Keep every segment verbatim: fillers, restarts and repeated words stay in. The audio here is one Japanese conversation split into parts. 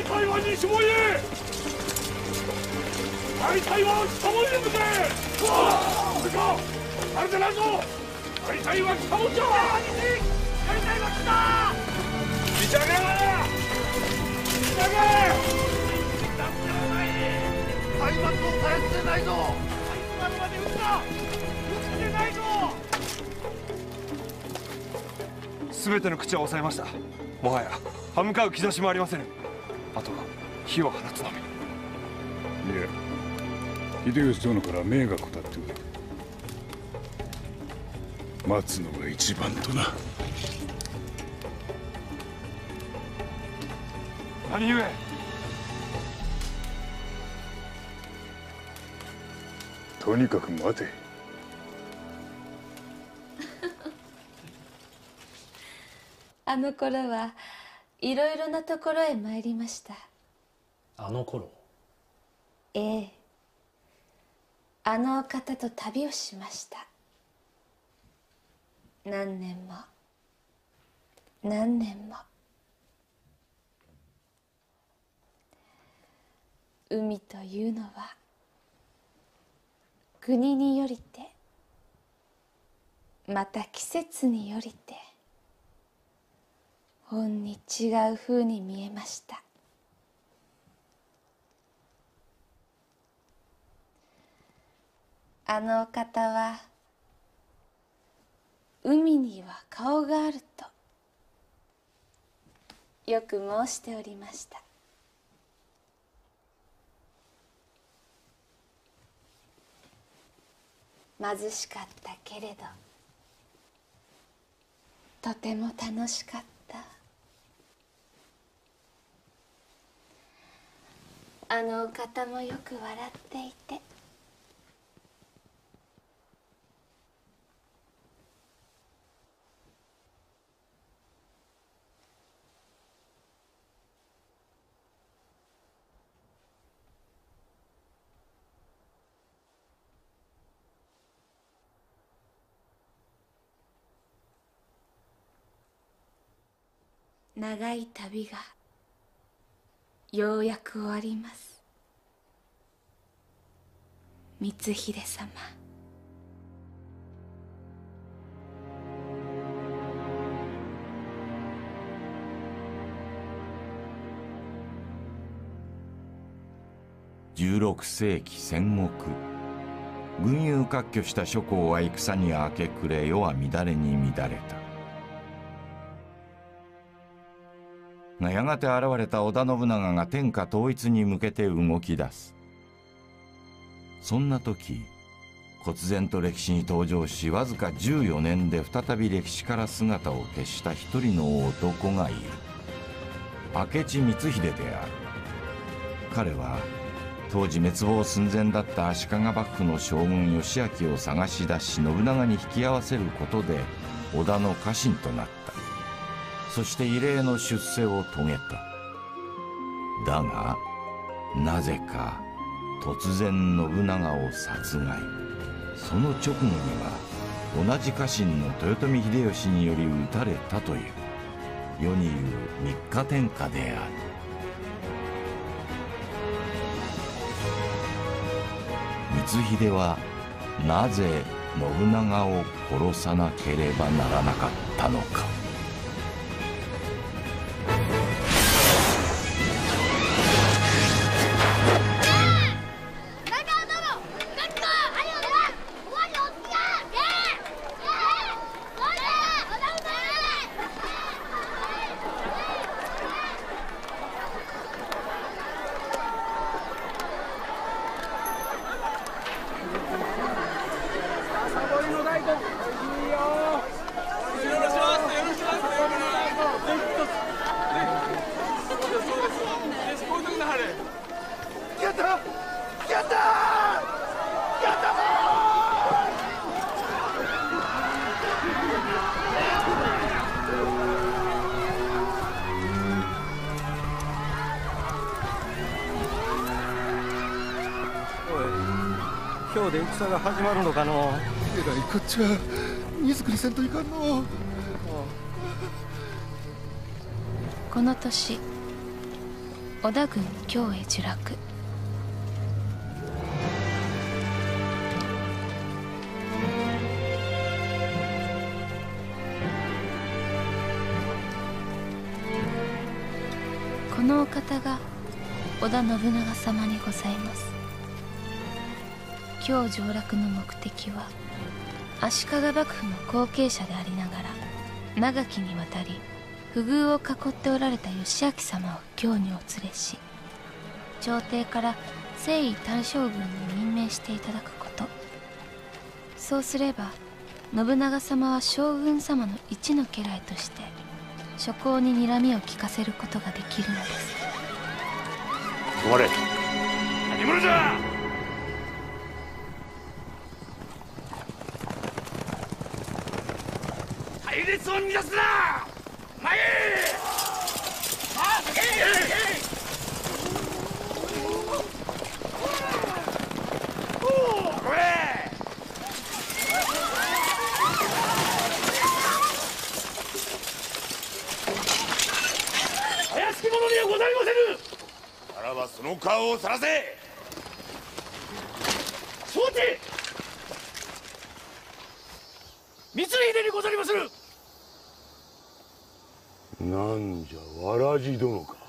台湾に絞り大台湾下もりに向けうわあそれかあれでないぞ大台湾下もりじゃ大台湾来た打ち上げ打ち上げ台湾とさえてないぞ台湾まで撃つな撃ってないぞ全ての口は抑えました。もはや歯向かう兆しもありません。あとは火を放つのみ。 いや秀吉殿から命が下っておる。待つのが一番とな。 何故？ とにかく待て。 あの頃はいろいろなところへ参りました。 あの頃？ ええ、あのお方と旅をしました。何年も何年も。海というのは国によりてまた季節によりてほんに違う風に見えました。あのお方は海には顔があるとよく申しておりました。貧しかったけれどとても楽しかった。あのお方もよく笑っていて、長い旅がようやく終わります。光秀様。 じゅうろくせいき戦国、群雄割拠した諸侯は戦に明け暮れ、世は乱れに乱れたが、やがて現れた織田信長が天下統一に向けて動き出す。そんな時、忽然と歴史に登場し、わずかじゅうよねんで再び歴史から姿を消した一人の男がいる。明智光秀である。彼は当時滅亡寸前だった足利幕府の将軍義昭を探し出し、信長に引き合わせることで織田の家臣となった。そして異例の出世を遂げた。だがなぜか突然信長を殺害。その直後には同じ家臣の豊臣秀吉により討たれたという、世に言う三日天下である。光秀はなぜ信長を殺さなければならなかったのか。 今日で戦が始まるのかの。 えらいこっちゃ、荷造りせんといかんの。 この年織田軍京へ呪落。このお方が織田信長様にございます。京上洛の目的は足利幕府の後継者でありながら長きにわたり不遇を囲っておられた義明様を京にお連れし、朝廷から征夷大将軍に任命していただくこと。そうすれば信長様は将軍様の一の家来として諸侯に睨みを利かせることができるのです。 止まれ。何者じゃ。隊列を乱すな。前へ。さあ、えいえいえい。おお、これ。怪しき者にはございませぬ。ならばその顔をさらせ。承知。光秀にござりまする。 なんじゃわらじ殿か。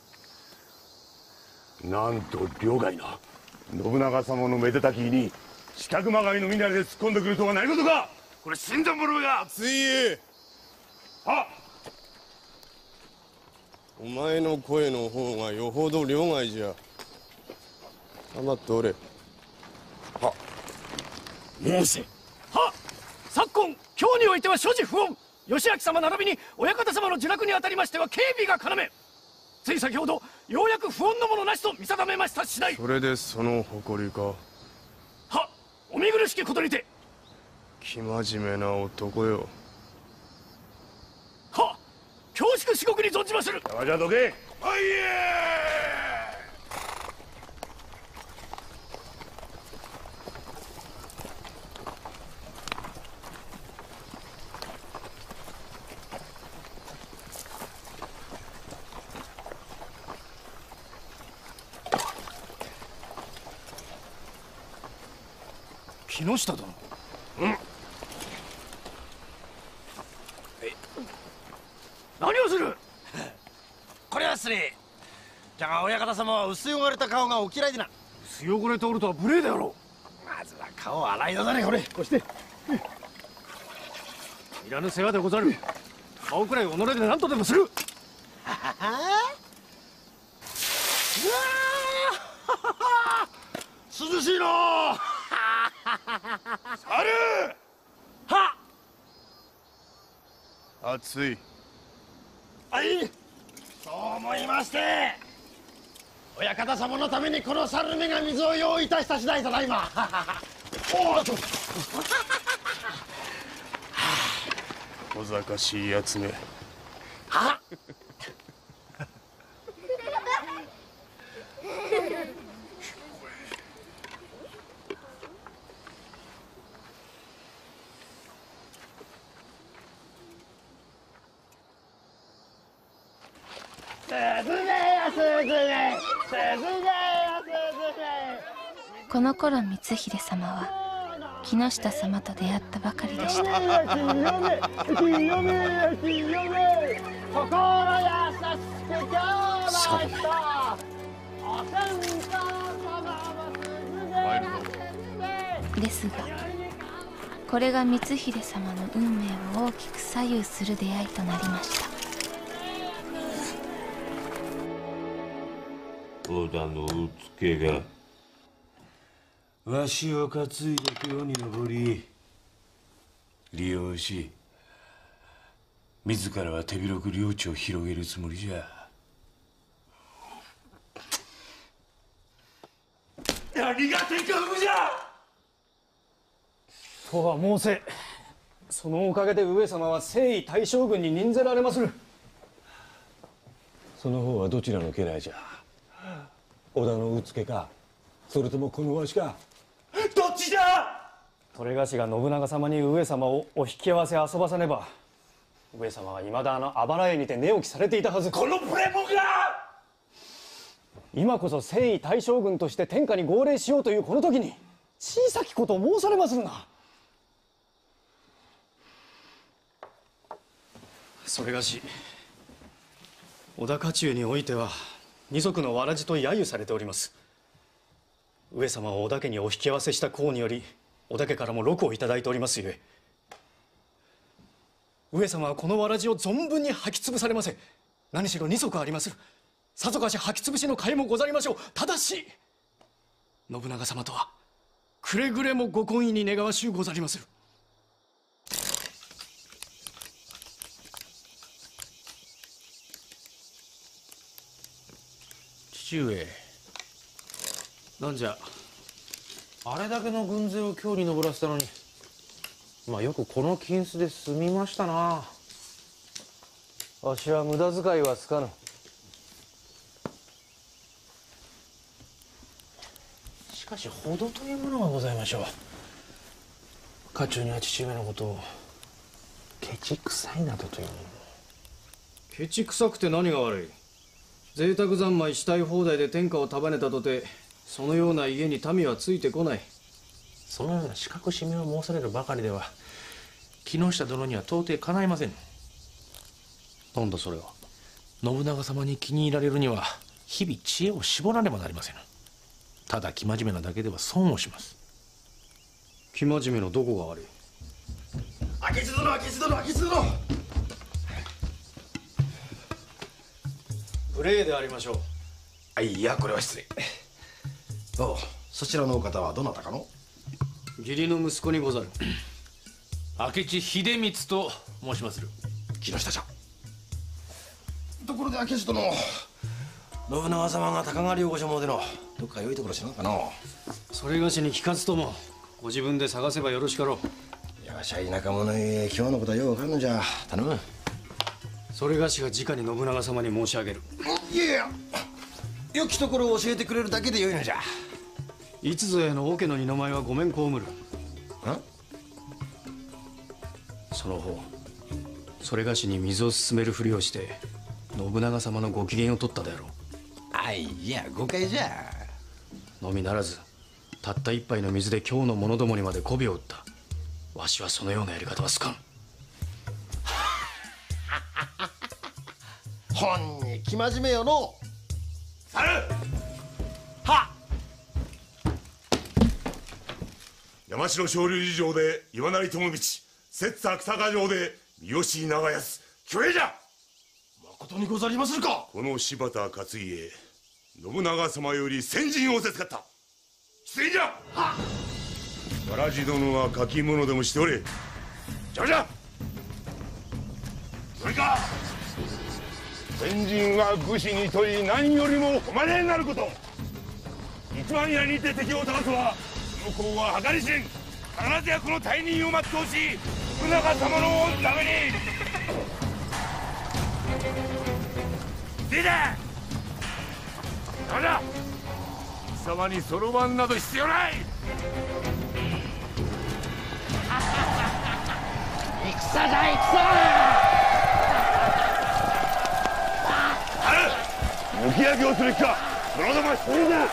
なんと両替な信長様のめでたき日に四角まがいの身なりで突っ込んでくるとは何事か。 これ死んだ者が。 ついえ。 はっ。 お前の声の方がよほど両替じゃ。黙っておれ。 は申せ。は昨今京においては諸事不穏。義明様並びに親方様の呪落にあたりましては警備が要。つい先ほどようやく不穏のものなしと見定めました次第。 それでその誇りか。 はお見苦しきことにて。 生真面目な男よ。 は恐縮至極に存じまする。 じゃあどけ。はいえ。 木下殿。うん。何をする。 これは失礼。じゃが親方様は薄汚れた顔がお嫌いでな。 薄汚れておるとは無礼であろう。まずは顔を洗いなされ。これこうして。 いらぬ世話でござる。顔くらい己で何とでもする。 ははは。うわー涼しいのー。 猿。 はっ。暑い。 はい。そう思いまして、親方様のためにこの猿めが水を用意いたした次第ただいま。おおっと。 小賢しいやつめ。 はっ。 この頃光秀様は木下様と出会ったばかりでした。ですがこれが光秀様の運命を大きく左右する出会いとなりました。 織田のうつけがわしを担いで京に登り利用し自らは手広く領地を広げるつもりじゃ。 何が天下不じゃ。 とは申せ、そのおかげで上様は征夷大将軍に任ぜられまする。 その方はどちらの家来じゃ。織田のうつけか、それともこのわしか。 どっちじゃ。 それがしが信長様に上様をお引き合わせ遊ばさねば、上様はいまだあのあばら屋にて寝起きされていたはず。 このプレモが今こそ征夷大将軍として天下に号令しようというこの時に小さきことを申されまするな。それがし織田家中においては二足のわらじと揶揄されております。上様を織田家にお引き合わせした功により織田家からも禄をいただいておりますゆえ、上様はこのわらじを存分に履き潰されませ。何しろ二足ありまする。さぞかし履き潰しの甲斐もござりましょう。ただし信長様とはくれぐれもご婚姻に願わしゅうござりまする。 父上、なんじゃ。あれだけの軍勢を京に登らせたのに、まあよくこの金子で済みましたな。 わしは無駄遣いはつかぬ。 しかし程というものがございましょう。家中には父上のことをケチくさいなどというものも。 ケチくさくて何が悪い。贅沢三昧したい放題で天下を束ねたとて、そのような家に民はついてこない。 そのような資格締めを申されるばかりでは木下殿には到底かないません。 なんだそれは。 信長様に気に入られるには日々知恵を絞らねばなりません。ただ生真面目なだけでは損をします。 生真面目のどこが悪い。 明智殿、明智殿、明智殿。 無礼でありましょう。 あ、いや、これは失礼。おう、そちらのお方はどなたかの？ 義理の息子にござる。 明智秀光と申しまする。 木下じゃ。ところで明智殿、信長様が鷹狩りをご所望でのどっか良いところ知らんかの？ それがしに聞かずともご自分で探せばよろしかろう。 いや、わしは田舎者ゆえ今日のことはようわかるのじゃ。頼む。 それがしが直に信長様に申し上げる。 いやいや、良きところを教えてくれるだけでよいのじゃ。 いつぞやの桶の二の舞はごめん被る。ん？その方、それがしに水を勧めるふりをして信長様のご機嫌を取ったであろう。 あ、いや、誤解じゃ。 のみならず、たった一杯の水で今日の者どもにまで媚びを打った。わしはそのようなやり方は好かん。 ほんに生真面目よの。 猿はっ。 山城昇龍寺城で岩成友道、摂津芥川城で三好長安、挙兵じゃ。 誠にござりまするか。 この柴田勝家、信長様より先陣をせつかった。出陣じゃ。はっ。わらじ殿は書き物でもしておれ。じゃじゃ。それか。先陣は武士に問い、何よりも誉れになること。一番屋にて敵を倒すはその功は計り知れん。必ずやこの大任を全うし、信長様の恩ために。出た。だだ。貴様にそろばんなど必要ない。 戦じゃ戦。 抜き上げをする気か。そのども一人だ。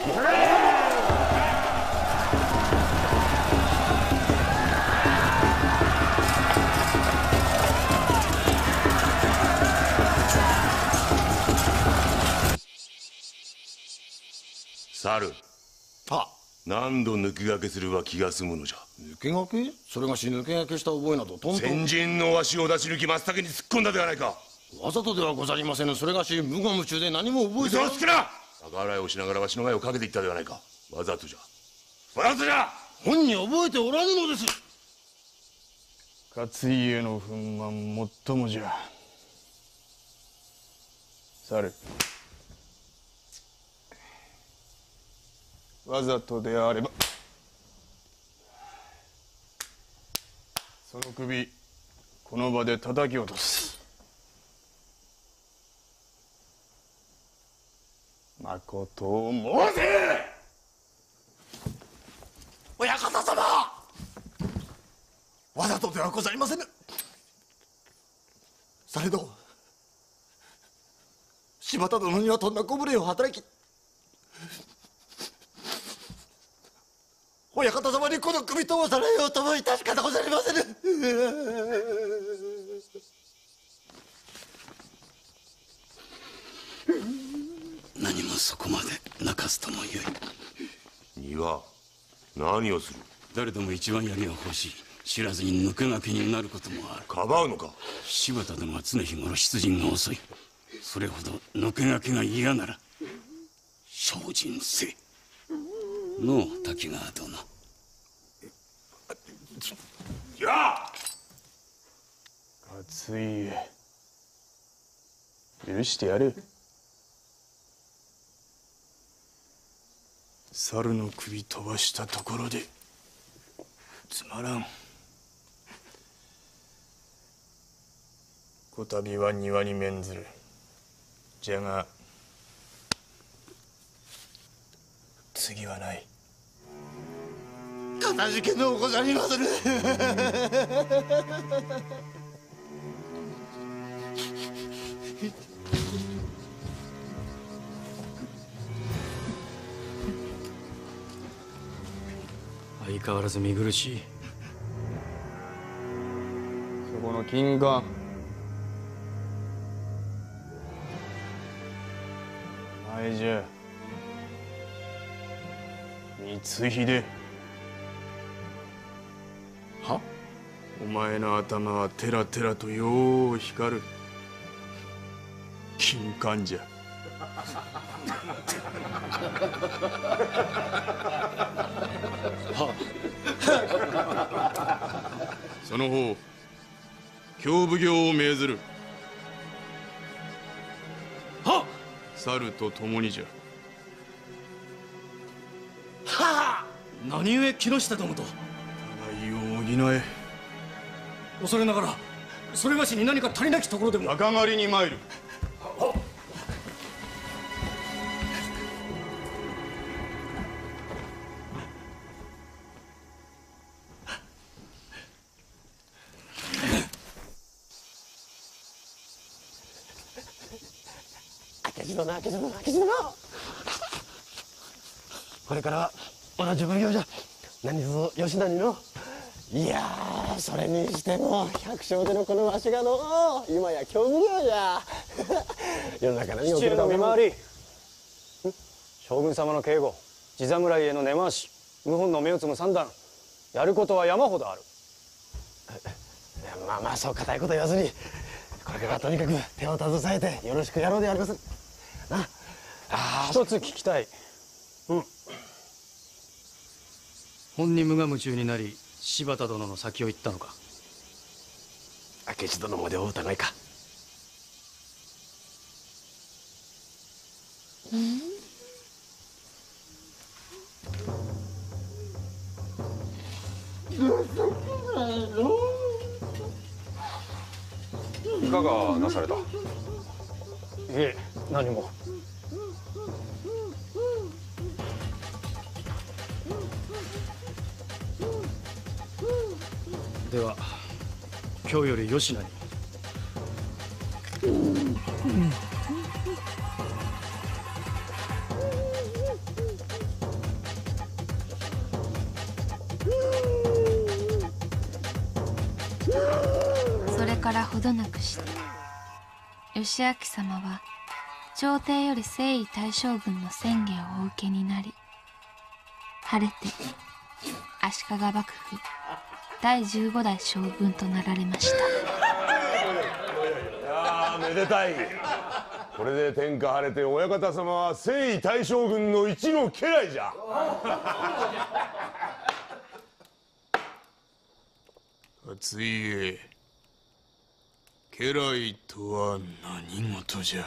猿。 は。 何度抜き駆けすれば気が済むのじゃ。 抜け駆け？それがし抜け駆けした覚えなどとんとん。 先陣のわしを出し抜き真っ先に突っ込んだではないか。 わざとではござりませぬ。それがし無我夢中で何も覚えてない。 嘘をつくな。逆らいをしながらわしの前をかけていったではないか。わざとじゃ。わざとじゃ。 本に覚えておらぬのです。 勝家の憤懣もっともじゃ。猿。わざとであればその首この場で叩き落とす。まことを申せ。 親方様、わざとではございませぬ。されど柴田殿にはとんだご無礼を働き親方様にこの首飛ばされようとも致し方ござりませぬ。 何もそこまで泣かすともよい。 庭、何をする？ 誰でも一番槍が欲しい。知らずに抜け駆けになることもある。 かばうのか？ 柴田殿は常日頃出陣が遅い。それほど抜け駆けが嫌なら精進せのう滝川殿。 じゃあ勝家許してやる。猿の首飛ばしたところでつまらん。こたびは庭に免ずる。じゃが次はない。 かたじけのうござりまする。 相変わらず見苦しい。 そこの金冠、お前じゃ光秀。 は？ お前の頭はテラテラとよう光る金冠じゃ。その方京奉行を命ずる。 はっ。 猿と共にじゃ。 はあ。何故木下殿と？ 互いを補え。 恐れながらそれがしに何か足りなきところでも。 鷹狩りに参る。 明智殿、明智殿、明智殿。これからは同じ奉行じゃ。何ぞ吉成の。いやー、それにしても百姓でのこのわしがの今や京奉行じゃ。世の中何が起きるか。 父への見回り、将軍様の警護、地侍への根回し、謀反の目をつむ三段、やることは山ほどある。 まあまあ、そう固いこと言わずに、これからはとにかく手を携えてよろしくやろうでありますな。ああ、 一つ聞きたい。 うん。 本に無我夢中になり柴田殿の先を行ったのか。 明智殿までお疑いか。 いかがなされた？いえ、何も。 では今日より吉名に。 それからほどなくして義明様は朝廷より征夷大将軍の宣言をお受けになり、晴れて足利幕府だいじゅうご代将軍となられました。 いやー、めでたい。これで天下晴れて親方様は征夷大将軍の一の家来じゃ。 勝家、家来とは何事じゃ。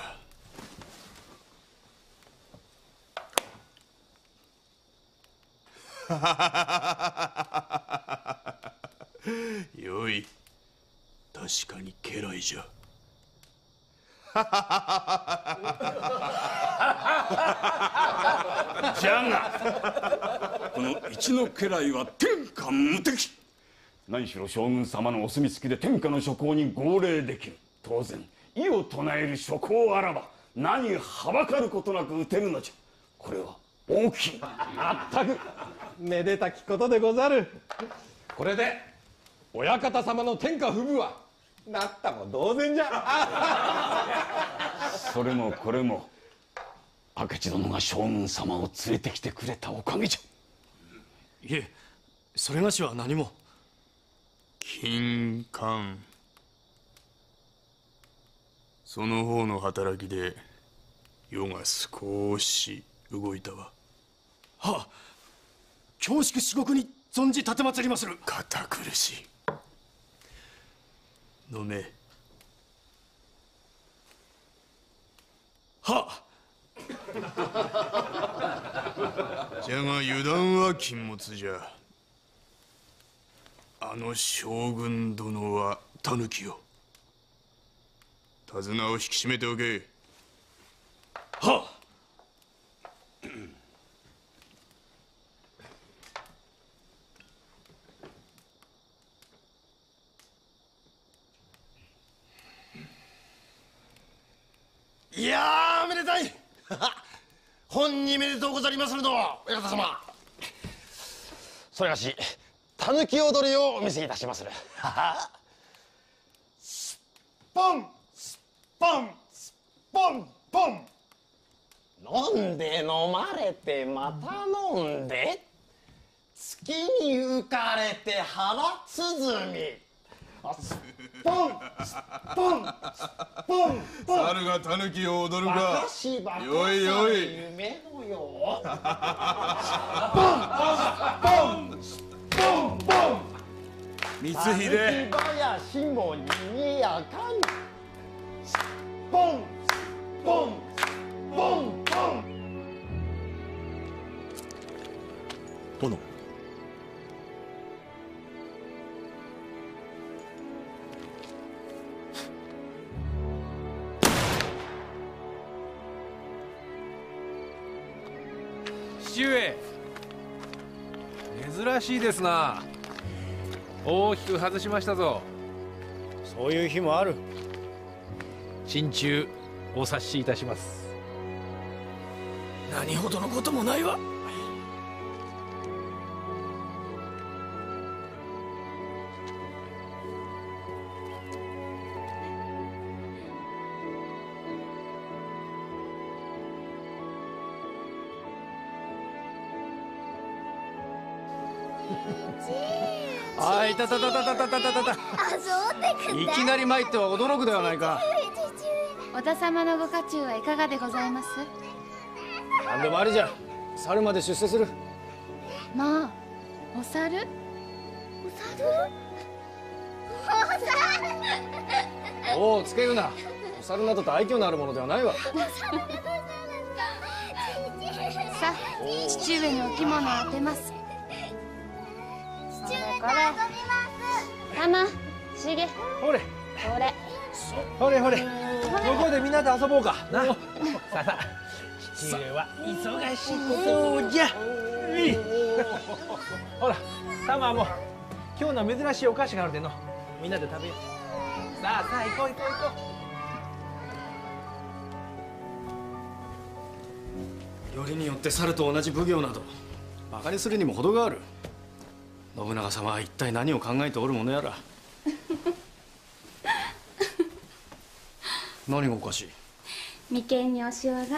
よい、確かに家来じゃ。 じゃがこの一の家来は天下無敵。何しろ将軍様のお墨付きで天下の諸侯に号令できる。当然異を唱える諸侯あらば何はばかることなく討てるのじゃ。これは大きい。 まったくめでたきことでござる。これで親方様の天下不武はなったも同然じゃ。 それもこれも明智殿が将軍様を連れてきてくれたおかげじゃ。 いえ、それがしは何も。 金冠、その方の働きで世が少し動いたわ。 はあ、恐縮至極に存じ奉りまする。 堅苦しい。飲め。 はあ。 じゃが油断は禁物じゃ。あの将軍殿は狸よ。手綱を引き締めておけ。 はあ。 いやーめでたい。本にめでとうござりまするの親方様。それがし狸踊りをお見せいたしまする。スッポンスッポンスッポンポン。飲んで飲まれてまた飲んで、月に浮かれて腹鼓。スッポンスッポンスッポンポン。 猿が狸を踊るか。 私ばかさよいよい。 夢のよう。ポンポンポンポン。 光秀。 狸林もにぎやかに。ポンポンポンポン。 殿。 父上、珍しいですな。大きく外しましたぞ。 そういう日もある。 心中お察しいたします。 何ほどのこともないわ。あ、いたたたたたたたたた。いきなり参っては驚くではないか。 織田様のご家中はいかがでございます？ 何でもありじゃ。猿まで出世する。 まあ、お猿？お猿？ おお、つけるな。お猿などと愛嬌のあるものではないわ。 さあ、父上のお着物を当てます。これこれ。たま、しげ。 ほれ。 これ。 ほれほれ。向こうでみんなで遊ぼうか。な。さあさあ。父上は忙しいそうじゃ。ほら、たまも今日の珍しいお菓子があるでの。みんなで食べよう。さあさあ行こう行こう行こう。よりによって猿と同じ奉行など馬鹿にするにも程がある。信長様は一体何を考えておるものやら。何がおかしい？ 眉間におしわが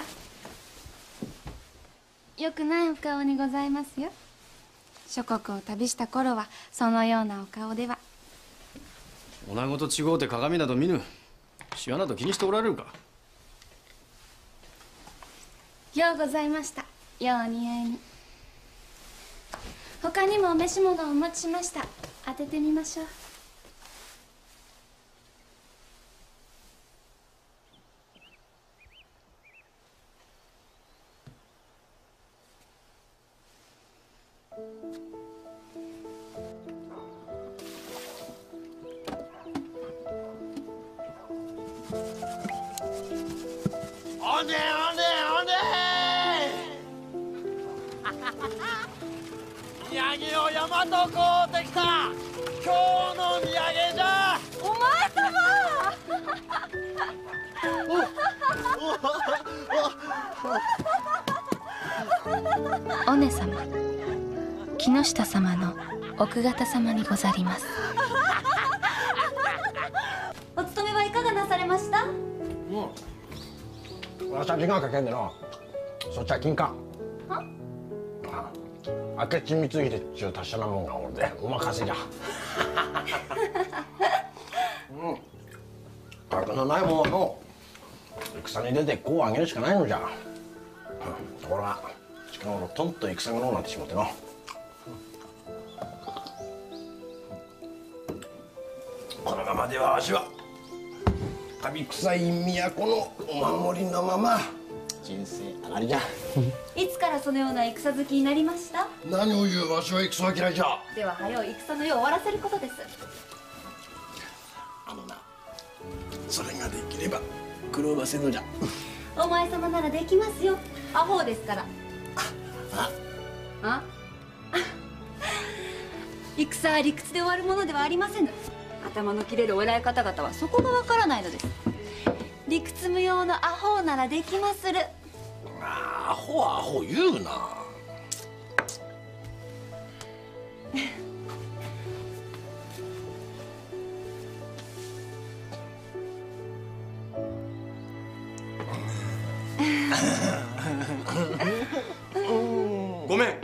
よくないお顔にございますよ。諸国を旅した頃はそのようなお顔では。 女子と違うて鏡など見ぬ。シワなど気にしておられるか。 ようございました。ようお似合いに。他にもお召し物をお持ちしました。当ててみましょう。 おねおねおね土産を山とこうてきた。今日の土産じゃ。 お前様お姉様、木下様の奥方様にござります。 お勤めはいかがなされました？ うん。わしは時間かけんでな。そっちは金か。 は？ あ、明智光秀っちゅう達者なもんがおるで、お任せじゃ。うん。格のないもんはの戦に出て功を挙げるしかないのじゃ。うん、ところが近頃とんと戦がのうなってしまってな。このままではわしはカビ臭い都のお守りのまま人生上がりじゃ。 いつからそのような戦好きになりました？ 何を言う、わしは戦は嫌いじゃ。 では早う戦の世を終わらせることです。 あのな、それができれば苦労はせぬじゃ。 お前様ならできますよ。アホですから。 ああ戦は理屈で終わるものではありませぬ。頭の切れるお偉い方々はそこがわからないのです。理屈無用のアホならできまする。 あ、アホはアホ言うな。 ごめん。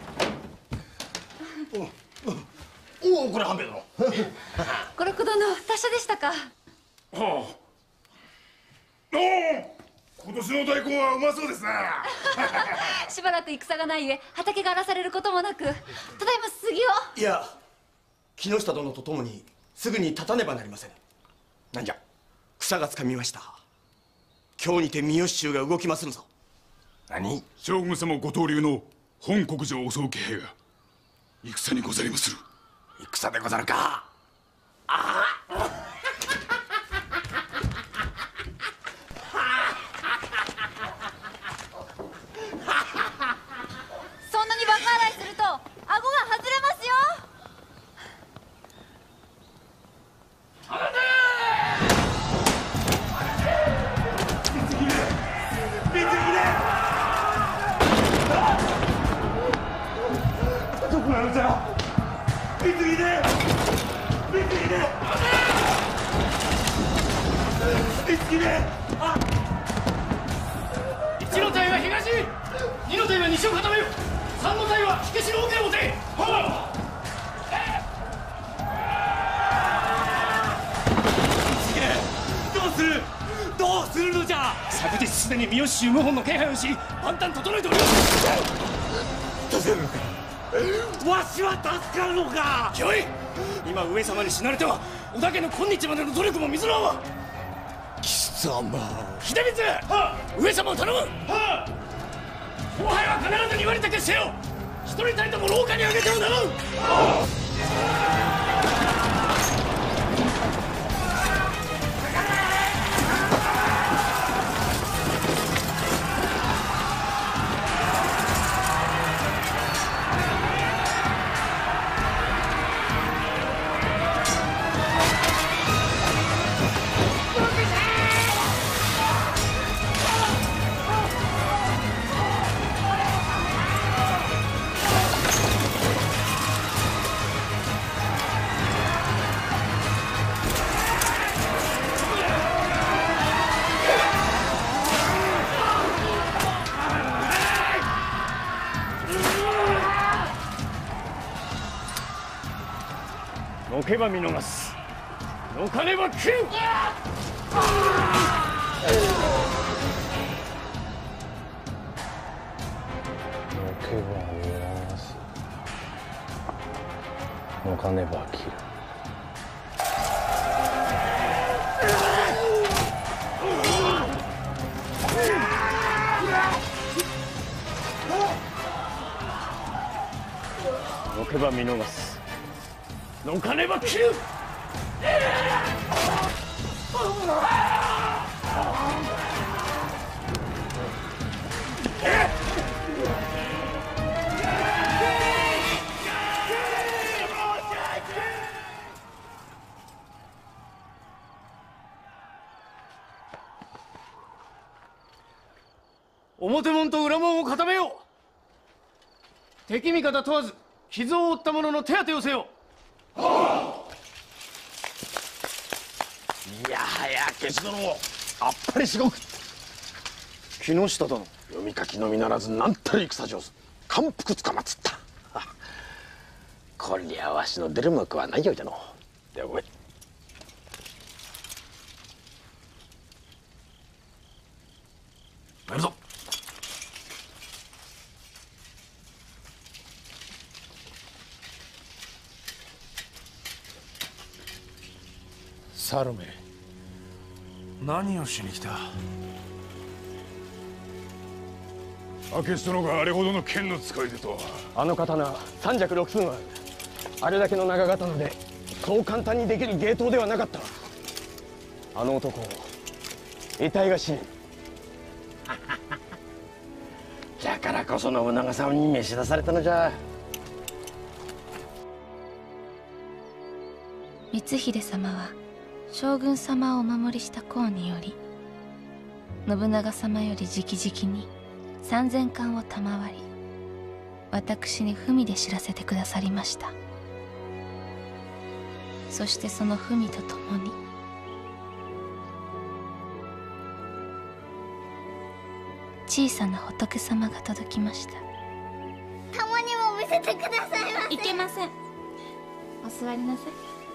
おお、これ半兵衛殿。 五六殿、達者でしたか。 はあ。おお、今年の大根はうまそうですな。 しばらく戦がないゆえ畑が荒らされることもなく、ただいま杉を。 いや、木下殿と共にすぐに立たねばなりません。なんじゃ、草がつかみました。今日にて三好衆が動きまするぞ。 何？ 将軍様ご登竜の本国城を襲う気配が戦にござりまする。 戦でござるか。ああ。 そんなにバカ洗いすると顎が外れますよ。 どこなのじゃ。光秀、光秀、光秀。あ、 一の隊は東、二の隊は西を固めよ。三の隊は火消しの奥へ持て。はあ。どうする、どうするのじゃ。昨日すでに三好衆謀反の気配をし、万端整えております。助けるのか。わしは助かるのか。よい、今上様に死なれては織田家の今日までの努力も水の泡。貴様、秀光、はあ、上様を頼む。はあ、後輩は必ずに割りたけせよ。一人たりとも廊下に上げてはならん。はあ。のけば見逃す、のかねば食う。のけば見逃す、のかねば切る。 のけば見逃す、のかねば切る。表門と裏門を固めよう。 敵味方問わず傷を負った者の手当てをせよ。 いやはや消し殿あっぱれしごく。木下殿、読み書きのみならずなんたる戦上手、感服つかまつった。こりゃわしの出る幕はないようじゃの。ではごめん。 やるぞ。 サロメ、何をしに来た？明智殿があれほどの剣の使い手とは。 あの刀三尺六寸ある。あれだけの長刀でそう簡単にできる芸当ではなかった。あの男得体が知れん。 だからこそ信長様に召し出されたのじゃ。 光秀様は将軍様をお守りした功により、信長様より直々に三千貫を賜り、私に文で知らせてくださりました。そしてその文とともに小さな仏様が届きました。 たまにも見せてくださいませ。 いけません。お座りなさい。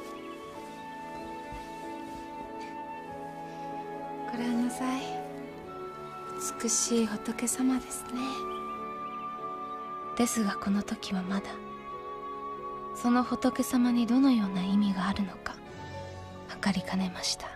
ご覧なさい。美しい仏様ですね。ですがこの時はまだその仏様にどのような意味があるのか測りかねました。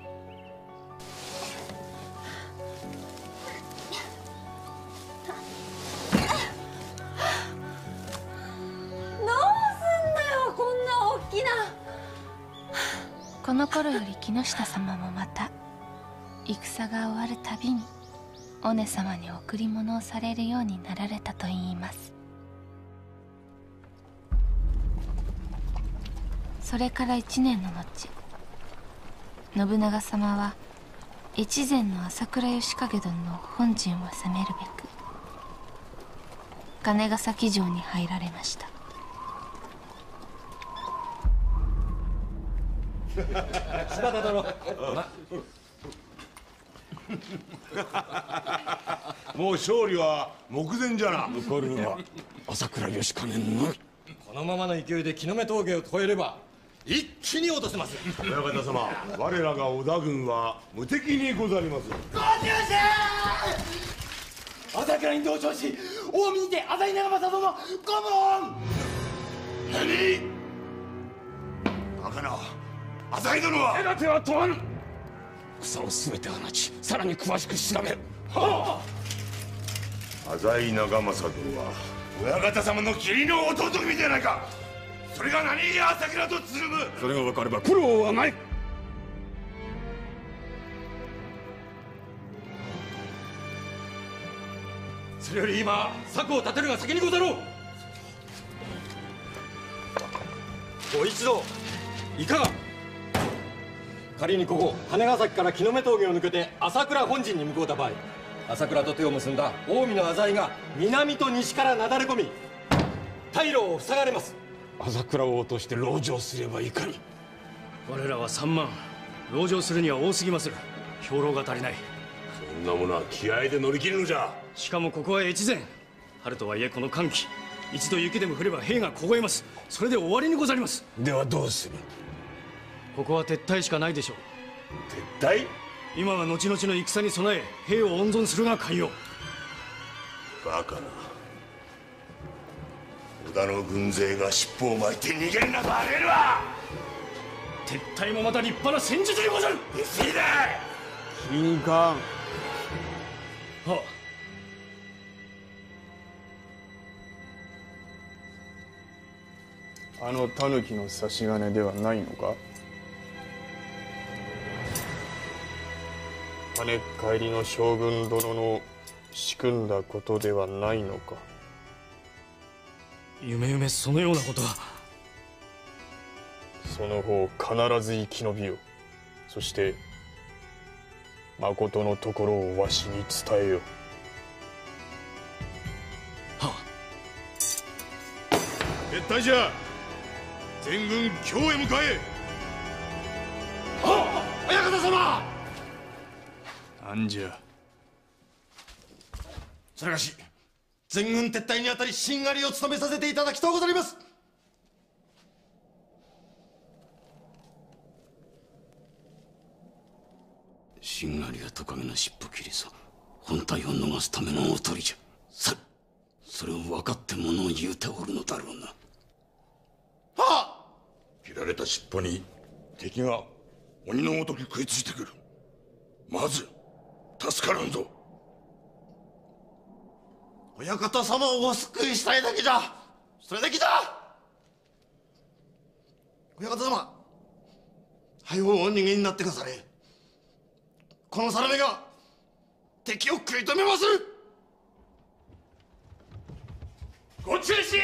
この頃より木下様もまた戦が終わるたびにお姉様に贈り物をされるようになられたといいます。それから一年の後、信長様は越前の朝倉義景殿の本陣を攻めるべく金ヶ崎城に入られました。 柴田殿、 もう勝利は目前じゃな。 残るは朝倉義景のみ。 このままの勢いで木の目峠を越えれば一気に落とせます。 親方様、我らが織田軍は無敵にござります。 ご中世朝倉に同調し近江にて浅井長政殿ご門。 何？バカな。浅井殿は手立ては問わぬ。 草をすべて放ち、さらに詳しく調べる。 はあ。浅井長政殿は親方様の義理の弟君じゃないか。それが何や朝倉とつるむ。 それが分かれば苦労はない。 それより今策を立てるが先にござろう。ご一同いかが。仮にここ金ヶ崎から木の目峠を抜けて朝倉本陣に向こうた場合、朝倉と手を結んだ近江の浅井が南と西からなだれ込み退路を塞がれます。 朝倉を落として籠城すればいかに。 我らは三万、籠城するには多すぎまする。兵糧が足りない。 そんなものは気合で乗り切るのじゃ。 しかもここは越前。春とはいえこの寒気、一度雪でも降れば兵が凍えます。それで終わりにござります。 ではどうする。 ここは撤退しかないでしょう。撤退？ 今は後々の戦に備え兵を温存するが肝要。 バカな。織田の軍勢が尻尾を巻いて逃げるなどありえるわ。 撤退もまた立派な戦術でござる。 出過ぎだ。 金冠。 はあ。あの狸の差し金ではないのか。跳ねっ返りの将軍殿の仕組んだことではないのか。 夢夢そのようなことは。 その方必ず生き延びよ。そしてまことのところをわしに伝えよ。 はあ。 撤退じゃ。全軍京へ向かえ。 はっ、親方様。 なんじゃ。 それがし、全軍撤退にあたりしんがりを務めさせていただきとうございます。 しんがりはトカゲの尻尾切りぞ、本体を逃すためのおとりじゃ。さそれを分かってものを言うておるのだろうな。 はっ。切られた尻尾に敵が鬼のごとく食いついてくる。まず助からんぞ。 親方様をお救いしたいだけじゃ。それだけじゃ。親方様、はようお逃げになってくだされ。このサラメが敵を食い止めまする。 ご中心。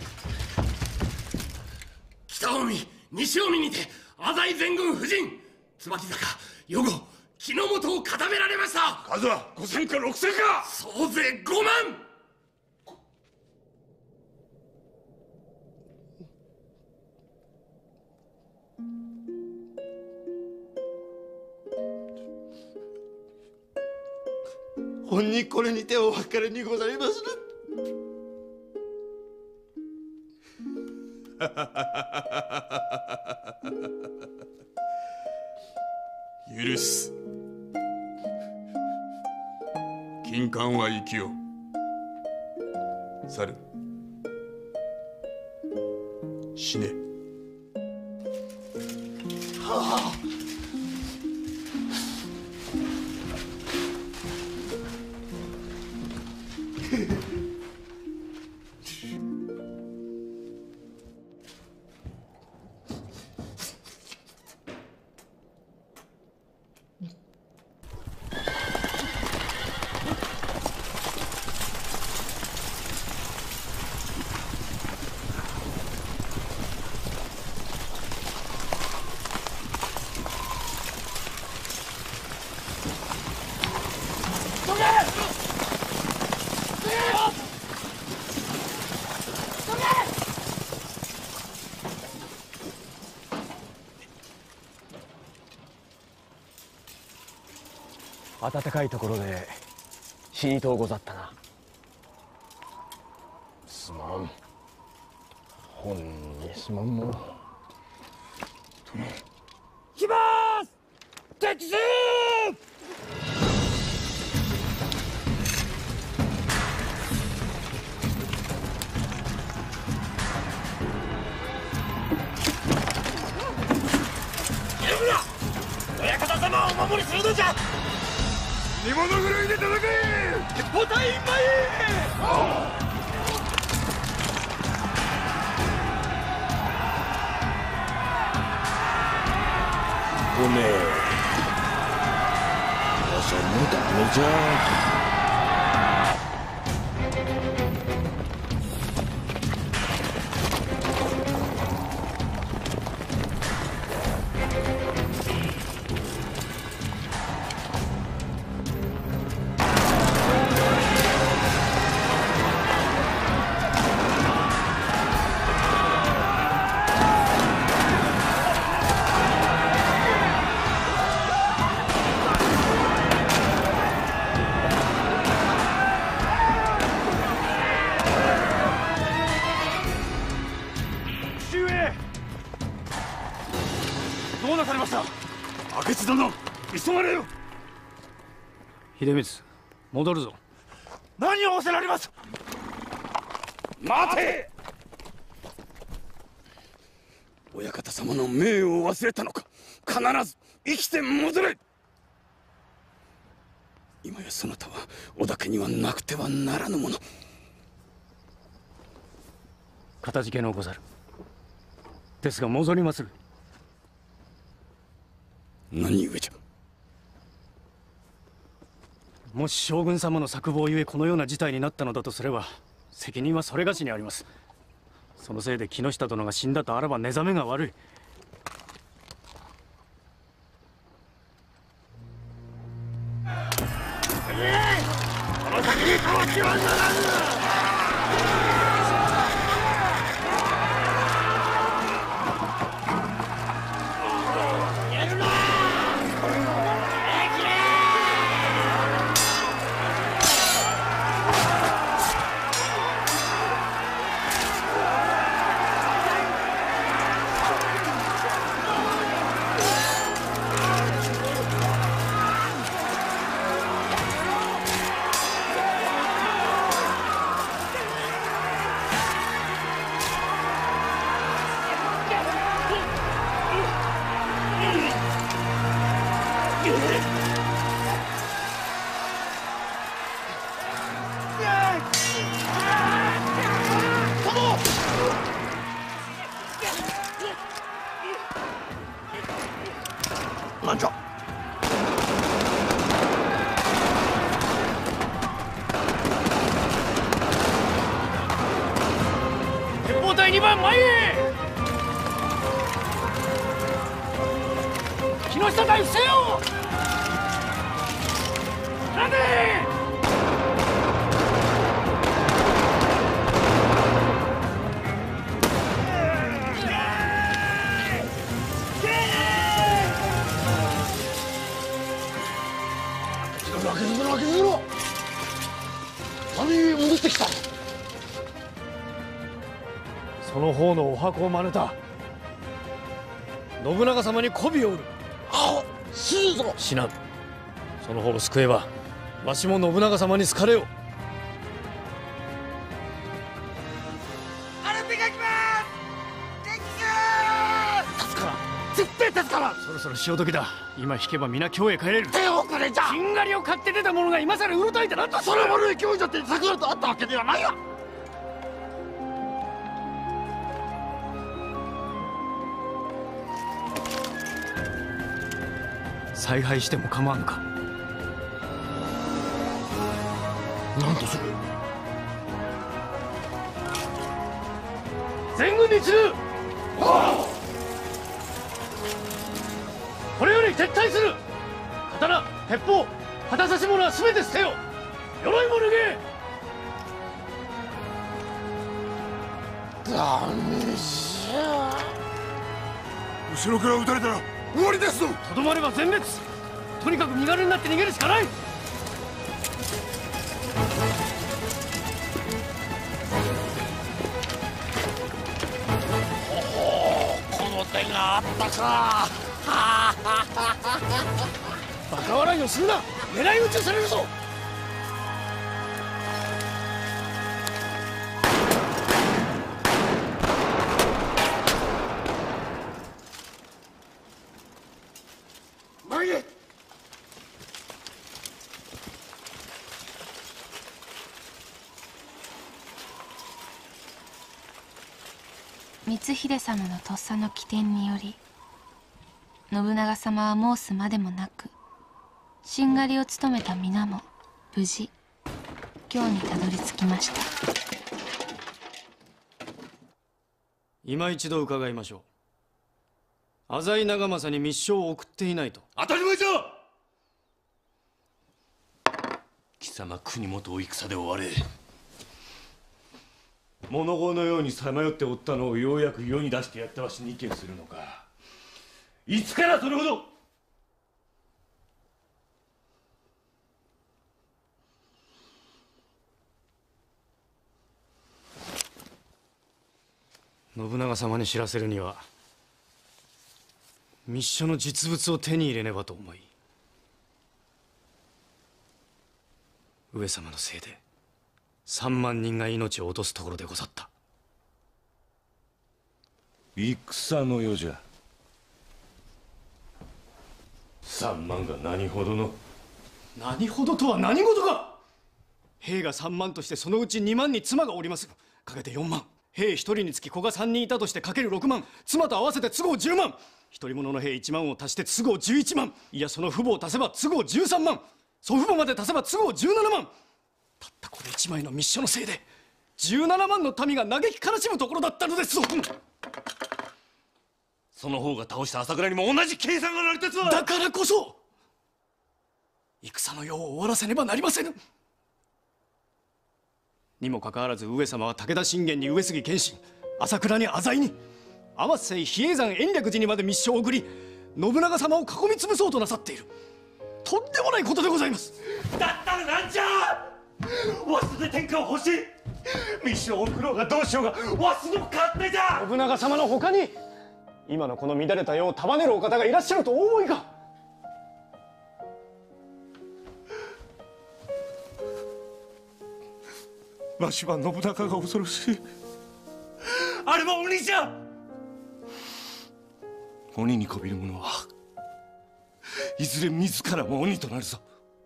北近江西近江にて浅井全軍布陣、椿坂余後木の本を固められました。 数は五千か六千か。 総勢五万。 本にこれにてお別れにございまする。 許す。金冠は生きよう。猿死ね。 はあ。 暖かいところで死にとうござったな。 すまん。ほんにすまんの。 来ます。敵襲。 親方様をお守りするのじゃ。 煮物狂いで叩け。 鉄砲隊員前へ。 ごめん、わしはもうダメじゃ。 どうなされました。明智殿、急がれよ。 秀光、戻るぞ。 何を仰せられます。 待て。親方様の命を忘れたのか。必ず生きて戻れ。今やそなたは織田家にはなくてはならぬもの。 かたじけのうござる。ですが戻りまする。 何故じゃ。 もし将軍様の策謀ゆえこのような事態になったのだとすれば、責任はそれがしにあります。そのせいで木下殿が死んだとあらば寝覚めが悪い。 この先にかわってはならぬ。 小隊にばん前へ。木下隊伏せよ。なんで開けずろ開けずろ。旅戻ってきた。 その方のお箱を真似た信長様に媚びを売る。 あ、死ぬぞ。 死なぬ。その方を救えばわしも信長様に好かれよう。 あれ手がきます敵が助からん。絶対助からん。そろそろ潮時だ。今引けば皆京へ帰れる。 手をくれじゃ。 しんがりを買って出た者が今さら売るたいてなんとそれまで京じゃって桜とあったわけではないわ。 采配しても構わぬか。 なんとする。 全軍に次ぐ。これより撤退する。刀、鉄砲、旗差し物は全て捨てよ。鎧も脱げ。 ダメじゃ。 後ろから撃たれたら終わりですぞ。 とどまれば全滅。とにかく身軽になって逃げるしかない。 この手があったか。 バカ笑いをするな。狙い撃ちされるぞ。 前へ。 光秀様のとっさの機転により信長様は申すまでもなくしんがりを務めた皆も無事京にたどり着きました。 今一度伺いましょう。浅井長政に密書を送っていないと。 当たり前じゃ。貴様国元を戦で追われ物乞いのようにさまよっておったのをようやく世に出してやったわしに意見するのか。いつからそれほど。 信長様に知らせるには密書の実物を手に入れねばと思い、上様のせいで三万人が命を落とすところでござった。 戦の世じゃ。三万が何ほどの。 何ほどとは何事か。兵が三万としてそのうち二万に妻がおります。かけて四万。兵一人につき子が三人いたとしてかける六万。妻と合わせて都合十万。一人者の兵一万を足して都合十一万。いやその父母を足せば都合十三万。祖父母まで足せば都合十七万。たったこれ一枚の密書のせいで十七万の民が嘆き悲しむところだったのですぞ。 その方が倒した朝倉にも同じ計算が成り立つわ。 だからこそ戦の世を終わらせねばなりませぬ。にもかかわらず上様は武田信玄に上杉謙信、朝倉に浅井に、天瀬比叡山延暦寺にまで密書を送り信長様を囲み潰そうとなさっている。とんでもないことでございます。 だったらなんじゃ。わしで天下を欲しい。密書を送ろうがどうしようがわしの勝手じゃ。 信長様の他に今のこの乱れた世を束ねるお方がいらっしゃるとお思いか。 わしは信長が恐ろしい。あれは鬼じゃ。鬼にこびる者はいずれ自らも鬼となるぞ。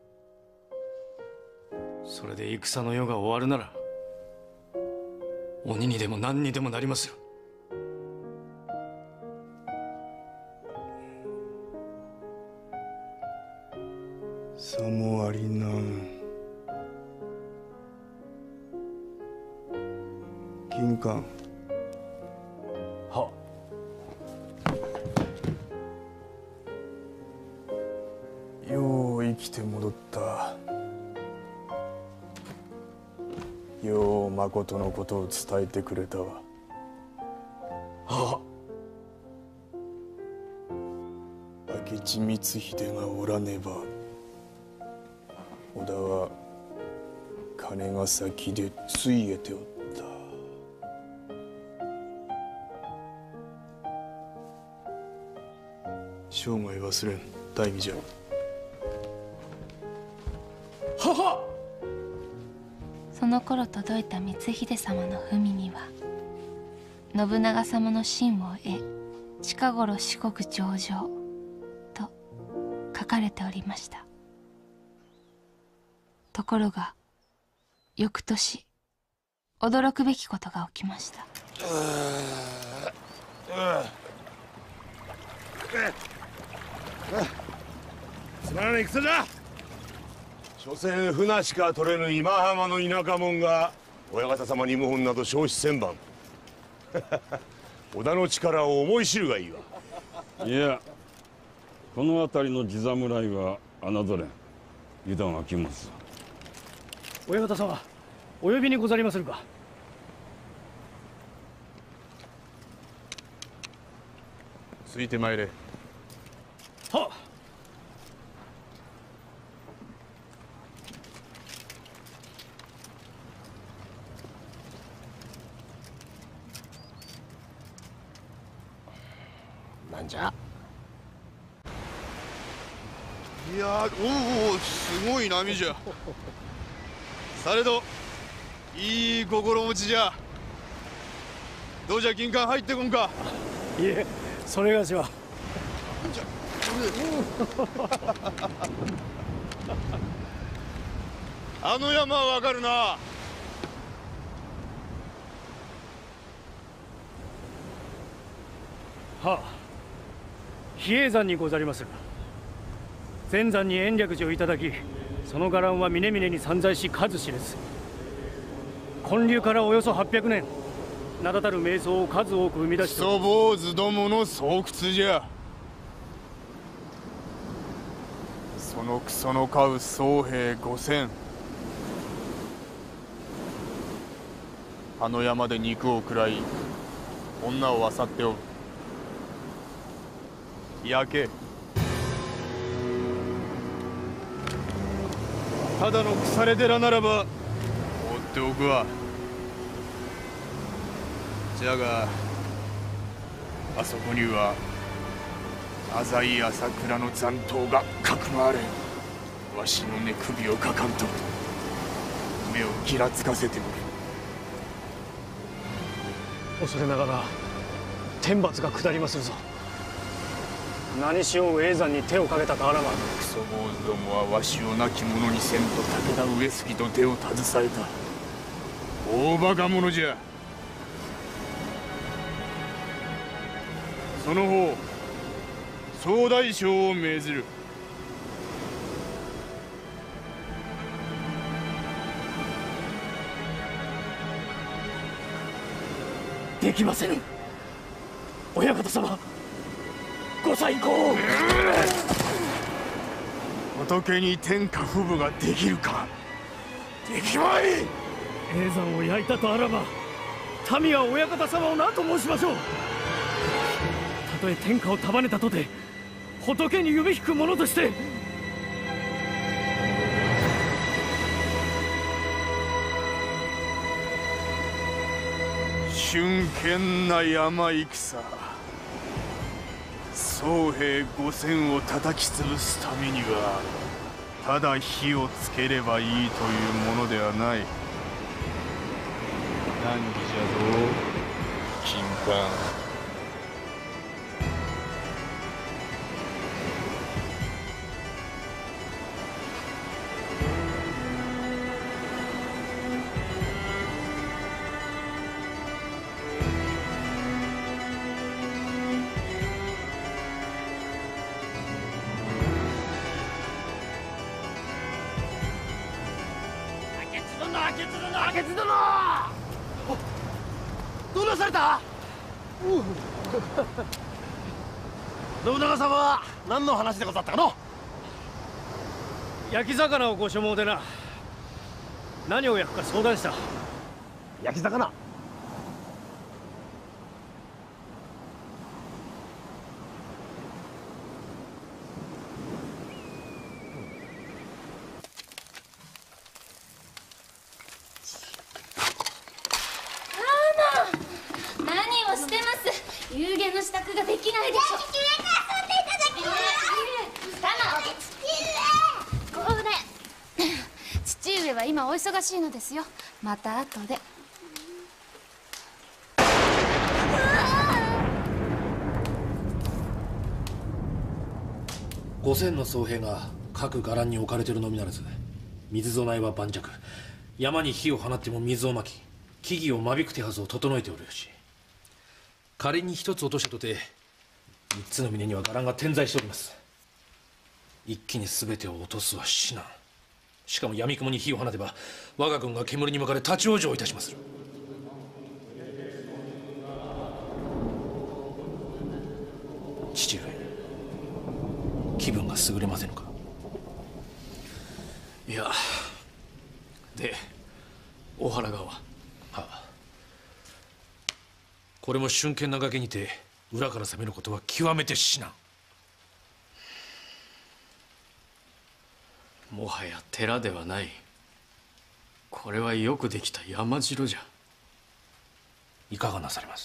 それで戦の世が終わるなら鬼にでも何にでもなりますよ。 さもありなん金冠はよう生きて戻った。よう誠のことを伝えてくれたわ。 は明智光秀がおらねば織田は金ヶ崎でついえておった。生涯忘れん大義じゃ。 ははその頃届いた光秀様の文には、信長様の真を得近頃四国上場と書かれておりました。ところが翌年驚くべきことが起きました。 つまらない戦だ。所詮船しか取れぬ今浜の田舎者が親方様に謀反など消失千番。織田の力を思い知るがいいわ。 いや、この辺りの地侍は侮れん。油断は禁物だ。 親方様、お呼びにござりまするか。 ついてまいれ。 はっ。 なんじゃ。 いや、おお、すごい波じゃ。されどいい心持ちじゃ。どうじゃ、銀冠入ってこんか。 いえ、それがしは。 じゃあの山はわかるな。 はあ、比叡山にござりまする。前山に延暦寺をいただき、その伽藍は峰々に散在し数知れず。建立からおよそはっぴゃくねん、名だたる瞑想を数多く生み出して。 クソ坊主どもの巣窟じゃ。そのクソの飼う僧兵五千。あの山で肉を食らい女を漁っておる。焼け。ただの腐れ寺ならば放っておくわ。じゃがあそこには浅井朝倉の残党がかくまわれ、わしの寝首をかかんと目をぎらつかせておる。 恐れながら天罰が下りまするぞ。何しよう叡山に手をかけたとあらば。 クソ坊主どもはわしを亡き者にせんと武田上杉と手を携えた大バカ者じゃ。その方総大将を命ずる。 できませぬ。親方様、ご再考を。 仏に天下不武ができるか。できまい。 叡山を焼いたとあらば、民は親方様を何と申しましょう。たとえ天下を束ねたとて仏に指引く者として。 俊健な山戦、僧兵五千を叩き潰すためにはただ火をつければいいというものではない。難儀じゃぞ金冠。 どうなされた。 信長様は何の話でござったかの？焼き魚をご所望でな。何を焼くか相談した。焼き魚。 何をしてます。有限の支度ができないでしょ。 父上に遊んでいただきます。 タマ、これ父上は今お忙しいのですよ。また後で。 五千の僧兵が各伽藍に置かれているのみならず、水備えは盤石。山に火を放っても水をまき、木々を間引く手はずを整えておるよし、仮に一つ落としたとて三つの峰には伽藍が点在しております。一気に全てを落とすは至難。しかも闇雲に火を放てば我が軍が煙に巻かれ立ち往生いたしまする。父上、気分が優れませぬか？ いや、で大原川は？ はあ、これも俊健な崖にて裏から攻めることは極めて至難。 もはや寺ではない。これはよくできた山城じゃ。 いかがなされます？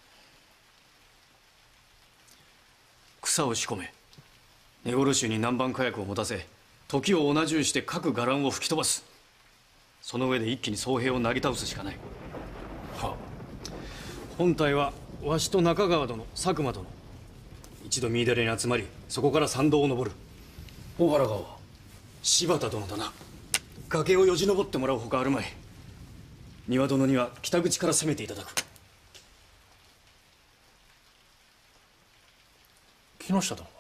草を仕込め、根殺しに南蛮火薬を持たせ、時を同じゅうして各伽藍を吹き飛ばす。その上で一気に僧兵をなぎ倒すしかない。はあ、本隊はわしと中川殿、佐久間殿、一度三井寺に集まり、そこから参道を登る。 大原川は？ 柴田殿だな。崖をよじ登ってもらうほかあるまい。丹羽殿には北口から攻めていただく。 木下殿は？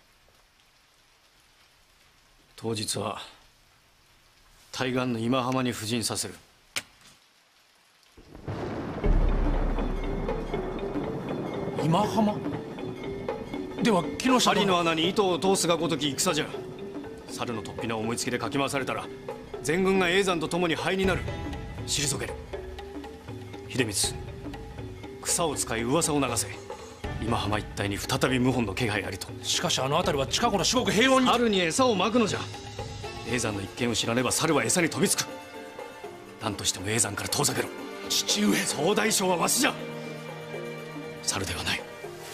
当日は対岸の今浜に布陣させる。 今浜では木下殿？ 針の穴に糸を通すがごとき戦じゃ。猿の突飛な思いつきでかき回されたら全軍が叡山と共に灰になる。退ける。秀光、草を使い噂を流せ。今浜一帯に再び謀反の気配ありと。 しかしあの辺りは近頃至極平穏に。 猿に餌をまくのじゃ。叡山の一見を知らねば猿は餌に飛びつく。何としても叡山から遠ざけろ。 父上、 総大将はわしじゃ。猿ではない。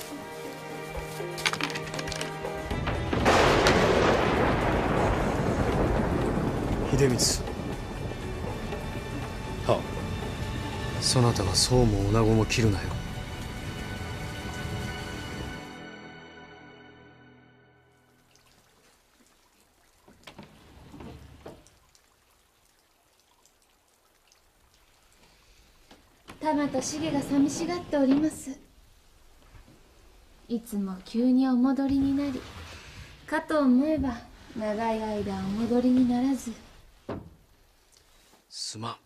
秀光。 はあ、そなたはそうも女子も切るなよ。 タマとシゲが寂しがっております。いつも急にお戻りになり、かと思えば長い間お戻りにならず。 すまん。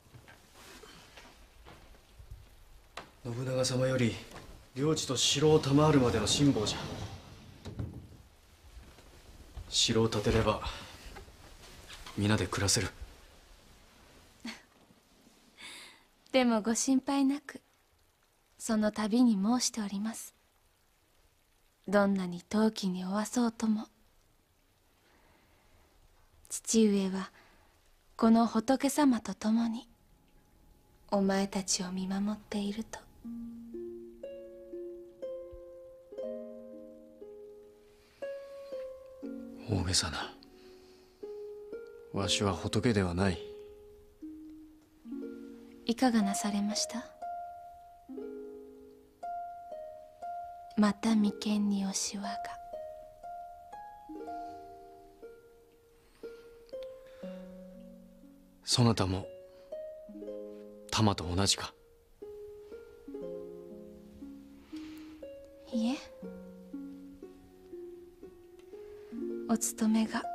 信長様より領地と城を賜るまでの辛抱じゃ。城を建てれば皆で暮らせる。 でもご心配なく、その度に申しております。どんなに遠きにおわそうとも、父上はこの仏様と共にお前たちを見守っていると。 大げさな。わしは仏ではない。 いかがなされました？また眉間におしわが。 そなたも玉と同じか？ いえ、お勤めが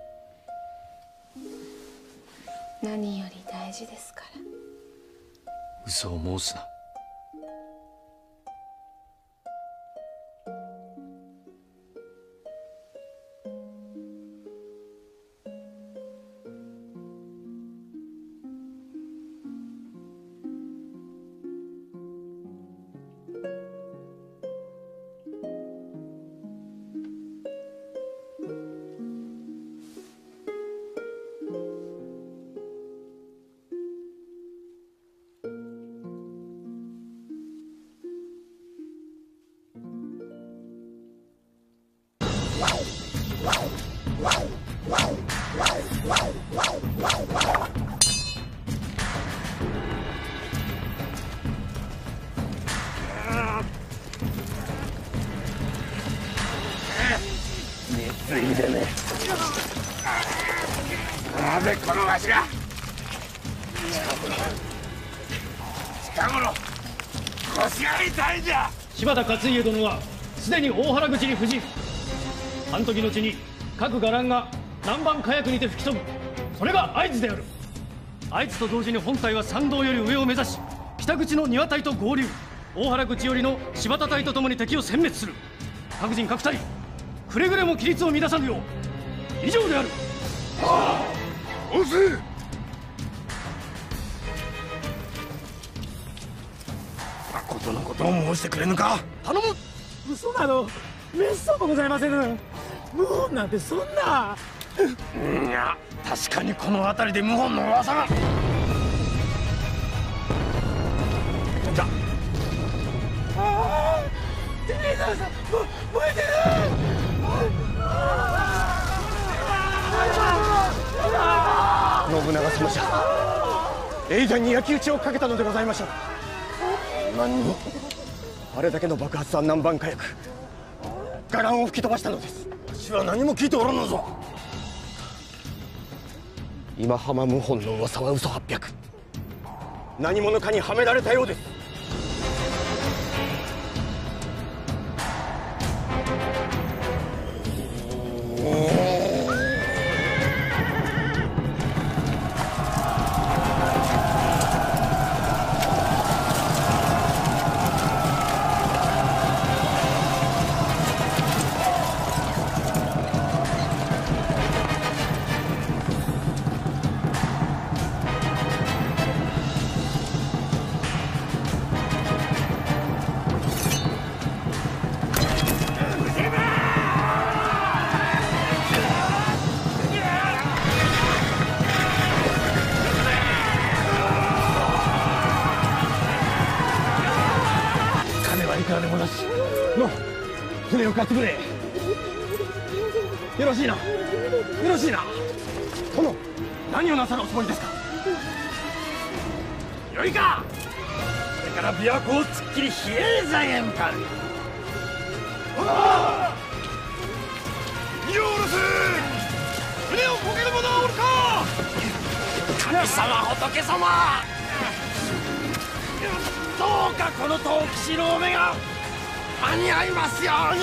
何より大事ですから。 嘘を申すな。 なぜこのわしが近頃腰が痛いんじゃ。 柴田勝家殿はすでに大原口に布陣。半時のちに各伽藍が南蛮火薬にて吹き飛ぶ。それが合図である。合図と同時に本隊は参道より上を目指し、北口の庭隊と合流。大原口よりの柴田隊とともに敵を殲滅する。各陣各隊くれぐれも規律を乱さぬよう。以上である。 ああ、おす。まことのことを申してくれぬか。 頼む。 嘘などめっそうもございませぬ。謀反なんてそんな。 いや、確かにこの辺りで謀反の噂が。じゃああ、テレザさん、も燃えてる。 信長様じゃ。永遠に焼き討ちをかけたのでございましょう。何も。あれだけの爆発は南蛮火薬。伽藍を吹き飛ばしたのです。 私は何も聞いておらんのぞ。 今浜謀反の噂は嘘八百。何者かにはめられたようです。 船を買ってくれ。よろしいな、よろしいな。殿、何をなさるおつもりですか。 よいか。これから琵琶湖を突っ切り比叡山へ向かう。 荷を下ろす。船をこげる者はおるか。 神様、仏様、どうかこの藤吉のお目が間に合いますように。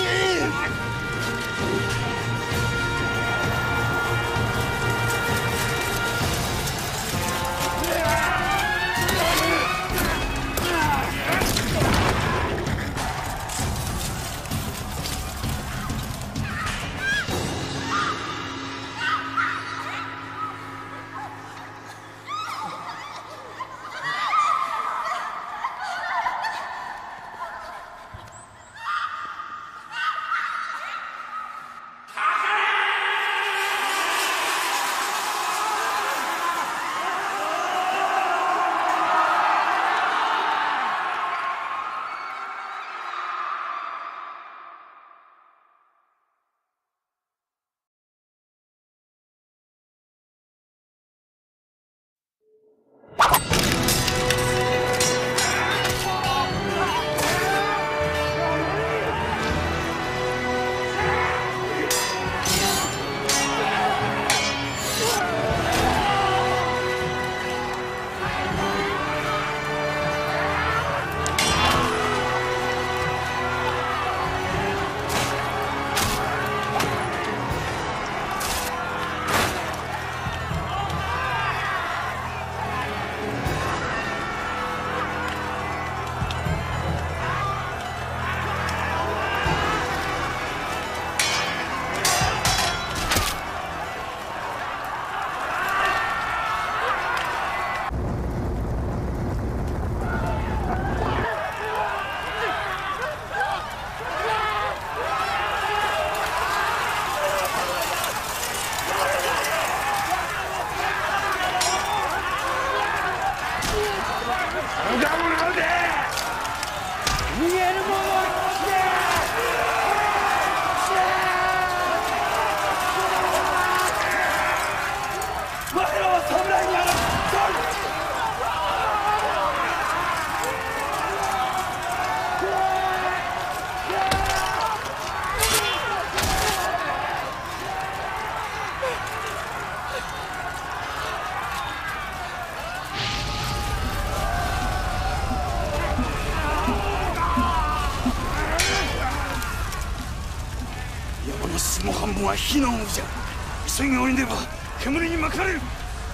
もは火の王じゃ。急ぎ降りねば煙に巻かれる。も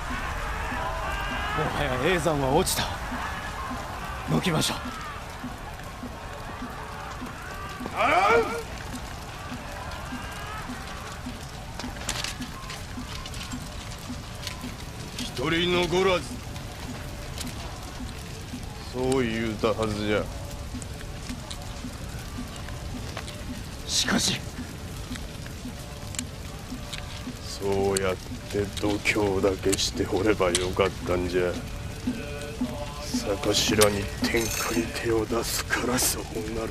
はや叡山は落ちた。抜きましょう。 あらん。一人残らず。そう言うたはずじゃ。 しかしそうやって度胸だけしておればよかったんじゃ。逆しらに天下に手を出すからそうなる。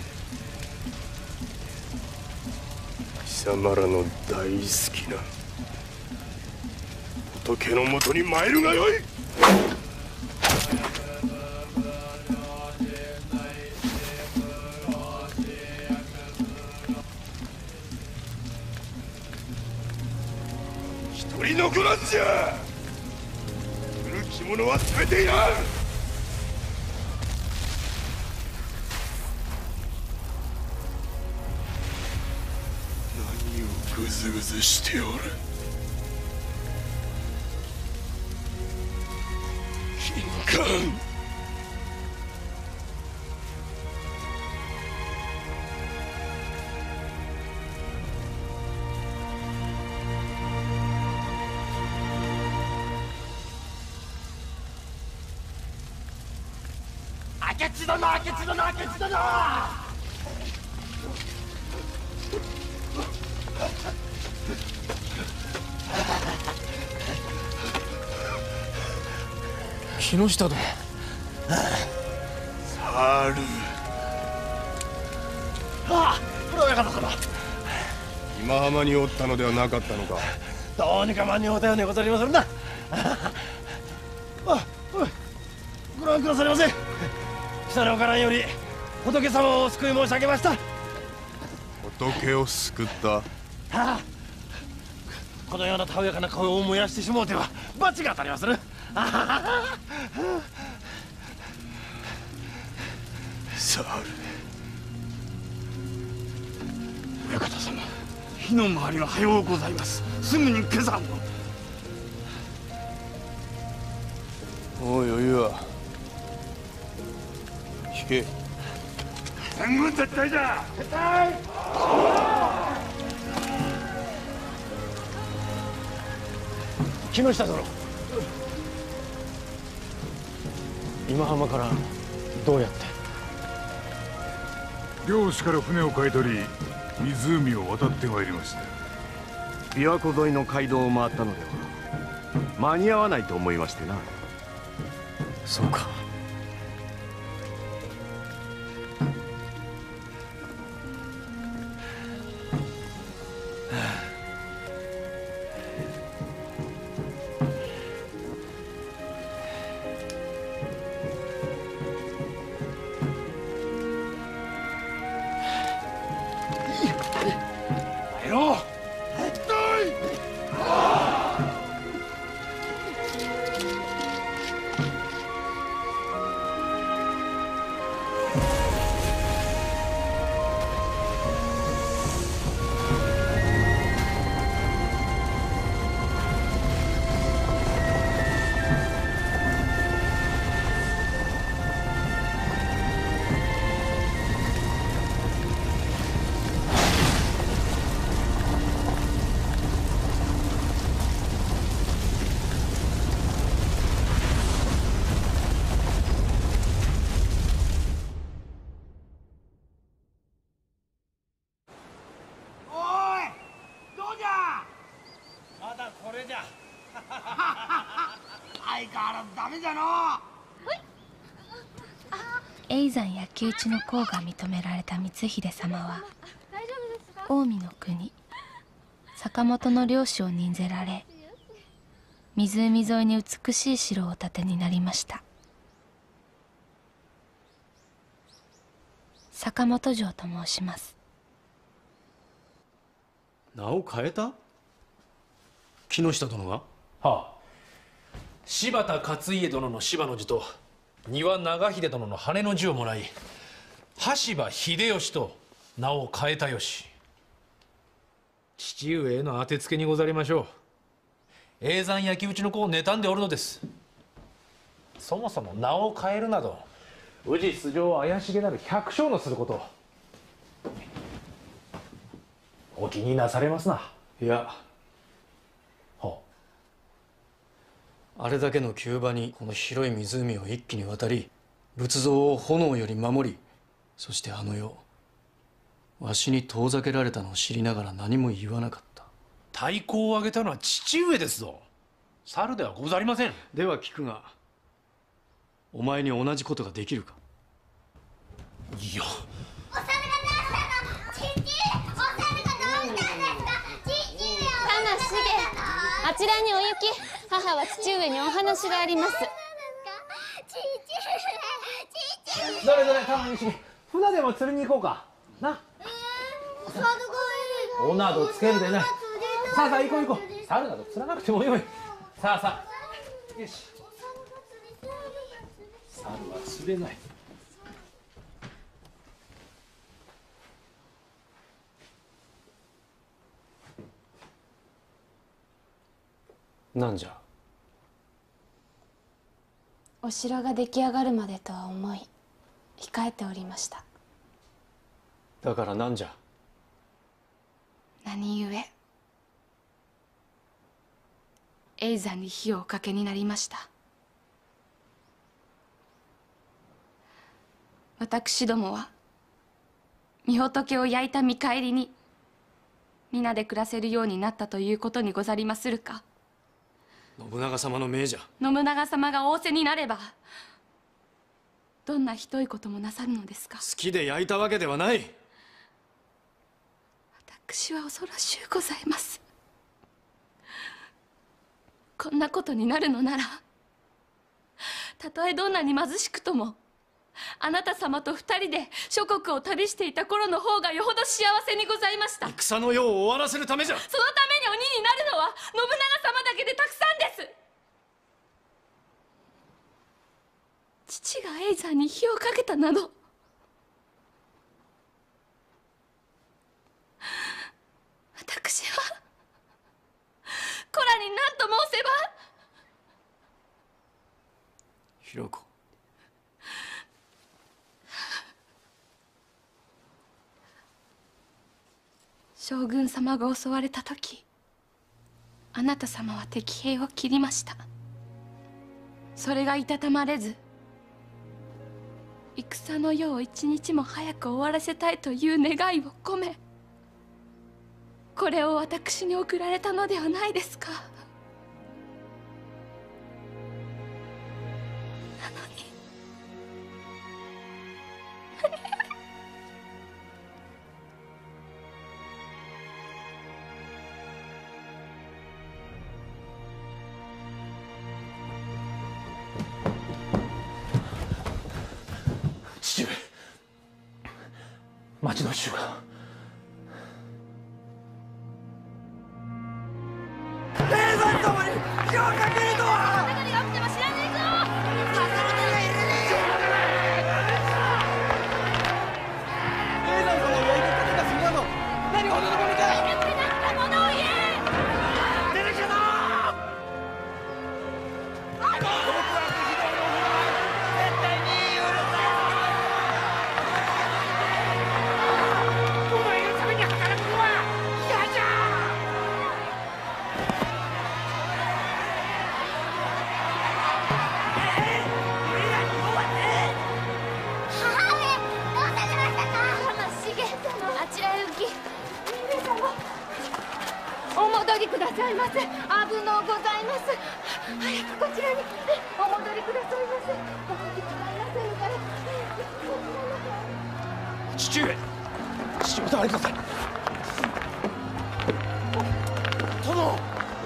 貴様らの大好きな仏のもとに参るがよい。一人残らずじゃ。来る着物は全ていらん。何をぐずぐずしておる。金冠。 明智殿、明智殿、明智殿。 木下殿。 猿。 ああ、黒親方様。 今浜におったのではなかったのか。 どうにか間に合うたようにござりまするな。あ、ご覧くださいませ。下のおからんより仏様をお救い申し上げました。 仏を救った。はあ、このようなたおやかな顔を燃やしてしもうては罰が当たりまする。 さあ、親方様、火の回りは早うございます。すぐに下山を。おいおいは引け。全軍撤退じゃ。撤退。 木下殿、今浜からどうやって？ 漁師から船を買い取り、湖を渡ってまいりました。 琵琶湖沿いの街道を回ったのでは間に合わないと思いましてな。 そうか。 叡山焼き討ちの功が認められた光秀様は近江の国坂本の領主を任ぜられ、湖沿いに美しい城をお建てになりました。坂本城と申します。 名を変えた？木下殿が？ はあ、柴田勝家殿の柴の字と丹羽長秀殿の羽の字をもらい、羽柴秀吉と名を変えたよし。 父上への当てつけにござりましょう。叡山焼き討ちの子を妬んでおるのです。そもそも名を変えるなど宇治出場怪しげなる百姓のすること、お気になされますな。 いや、あれだけの急場にこの広い湖を一気に渡り、仏像を炎より守り、そしてあの世わしに遠ざけられたのを知りながら何も言わなかった。 太鼓を上げたのは父上ですぞ。猿ではござりません。 では聞くが、お前に同じことができるか。 いや、 お猿がどうしたの？父、お猿がどうしたんですか？父上、 花重、あちらにお行き。母は父上にお話があります。 どれどれ、玉西、船でも釣りに行こうかな。おなどつけるでね。さあさあ行こう行こう。猿など釣らなくてもよい。さあさあ、よし。猿は釣れない。 なんじゃ。 お城が出来上がるまでとは思い控えておりました。 だからなんじゃ。 何故叡山に火をおかけになりました。私どもは御仏を焼いた見返りに皆で暮らせるようになったということにござりまするか。 信長様の命じゃ。 信長様が仰せになればどんなひどいこともなさるのですか。 好きで焼いたわけではない。 私は恐ろしゅうございます。こんなことになるのなら、たとえどんなに貧しくともあなた様と二人で諸国を旅していた頃の方がよほど幸せにございました。 戦の世を終わらせるためじゃ。 そのために鬼になるのは信長様だけでたくさんです。父が叡山に火をかけたなど、私は子らに何と申せば。 弘子、 将軍様が襲われた時、あなた様は敵兵を切りました。それがいたたまれず、戦の世を一日も早く終わらせたいという願いを込め、これを私に贈られたのではないですか。なのに父上、町の衆が。 叡山様に火をかけるとは。 何が起きても知らねえぞ。 叡山様を焼いて戦ったするなど何ほどのものか。 いなくなったものを言え。 出てきたぞ。 お戻りくださいませ。危のうございます。早くこちらにお戻りくださいませ。お戻りくださいませるから。 父上、父上、お下がりください。殿。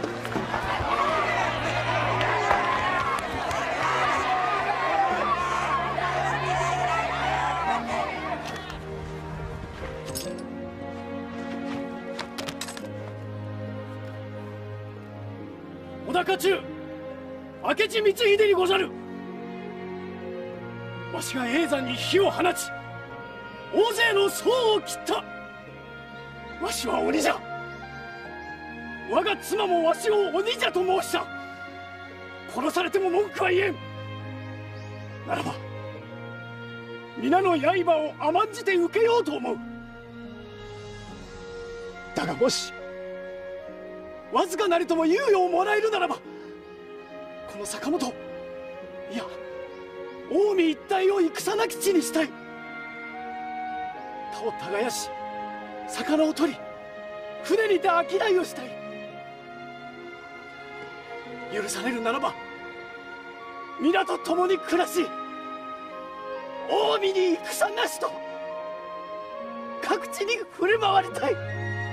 織田家中、明智光秀にござる。わしが叡山に火を放ち、大勢の僧を斬った。わしは鬼じゃ。 我が妻もわしを鬼じゃと申した。殺されても文句は言えん。ならば皆の刃を甘んじて受けようと思う。だがもしわずかなりとも猶予をもらえるならば、この坂本、いや近江一帯を戦なき地にしたい。田を耕し魚を取り船にて商いをしたい。許されるならば皆と共に暮らし、近江に戦なしと各地に触れ回りたい。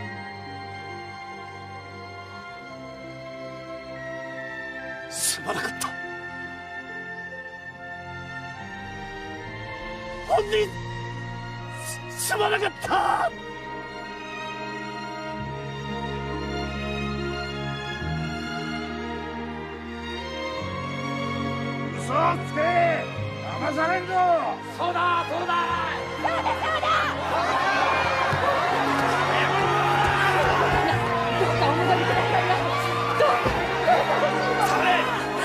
すまなかった。本人す、すまなかった。 嘘をつけ、騙されんぞ。そうだそうだそうだそうだ。どうかお戻りくださいな。どうかそれ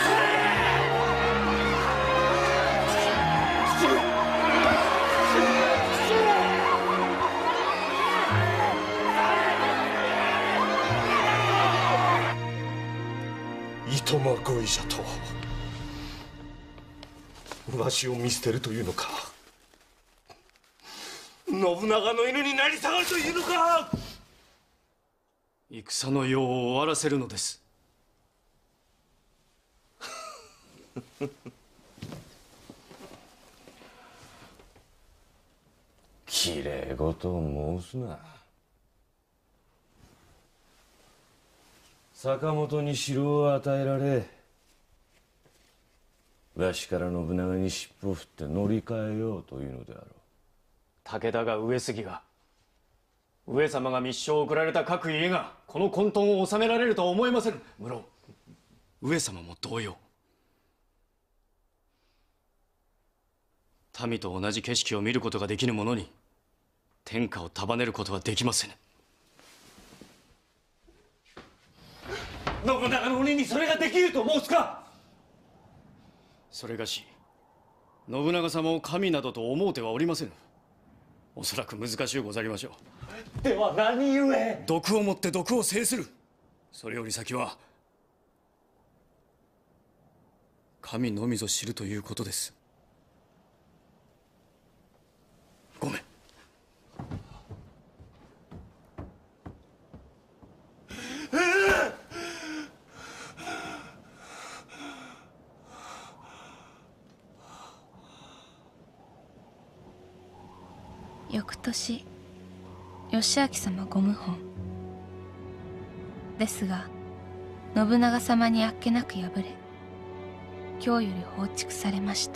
糸間恋者とわしを見捨てるというのか。信長の犬になり下がるというのか。 戦の世を終わらせるのです。 きれい事を申すな。坂本に城を与えられ、わしから信長に尻尾を振って乗り換えようというのであろう。 武田が上杉が上様が密書を送られた各家がこの混沌を収められるとは思えません。無論上様も同様。民と同じ景色を見ることができぬ者に天下を束ねることはできません。 信長の鬼にそれができると申すか。 それがし信長様を神などと思うてはおりませぬ。おそらく難しゅうござりましょう。 では何故。 毒をもって毒を制する。それより先は神のみぞ知るということです。ごめん。 翌年義明様ご謀反ですが、信長様にあっけなく敗れ京より放逐されました。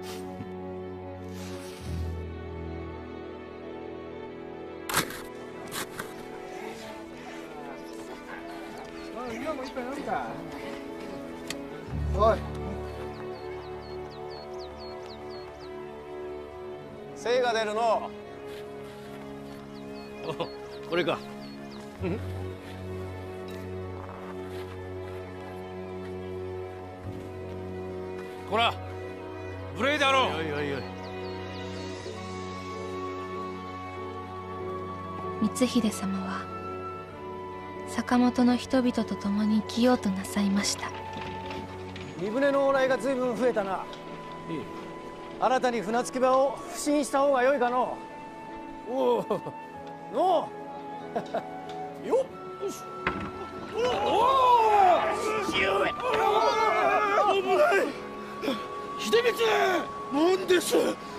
おい、精が出るの。 これか。 こら無礼であろう。 おいおいおい。 光秀様は坂本の人々と共に生きようとなさいました。 身船の往来が随分増えたな。新たに船着き場を不審した方が良いかの。おおのうよっしおお父上危ない。秀光なんです。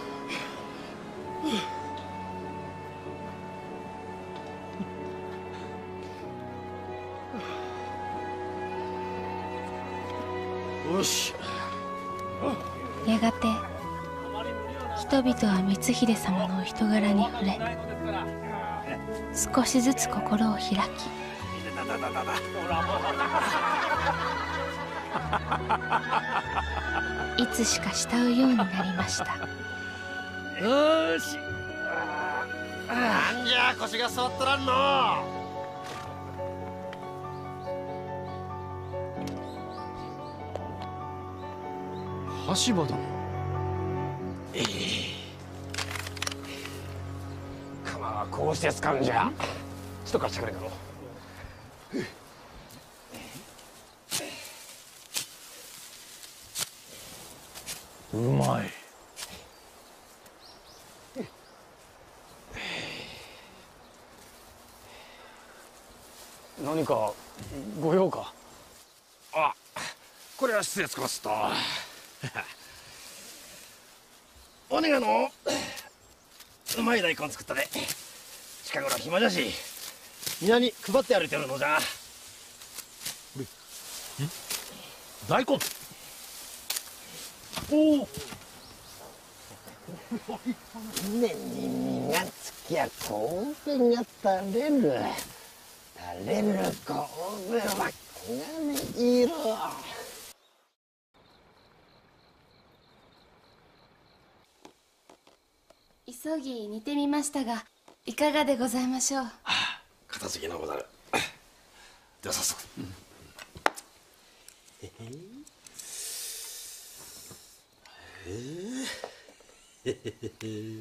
よし。 やがて人々は光秀様のお人柄に触れ、少しずつ心を開き、いつしか慕うようになりました。 よし。なんじゃ腰が座っとらんの。 羽柴殿。 ええ、鎌はこうして使うんじゃ。ちょっと貸してくれかの。 うまい。何かご用か。 あ、これは失礼つかますとおねがのうまい大根作ったで。近頃暇じゃし皆に配って歩いてるのじゃ。 大根。 おおねにみがつきゃ神戸が垂れる。垂れる神戸は黄金色。 急ぎ煮てみましたがいかがでございましょう。 片付けのござる。では早速。へへへへへへ。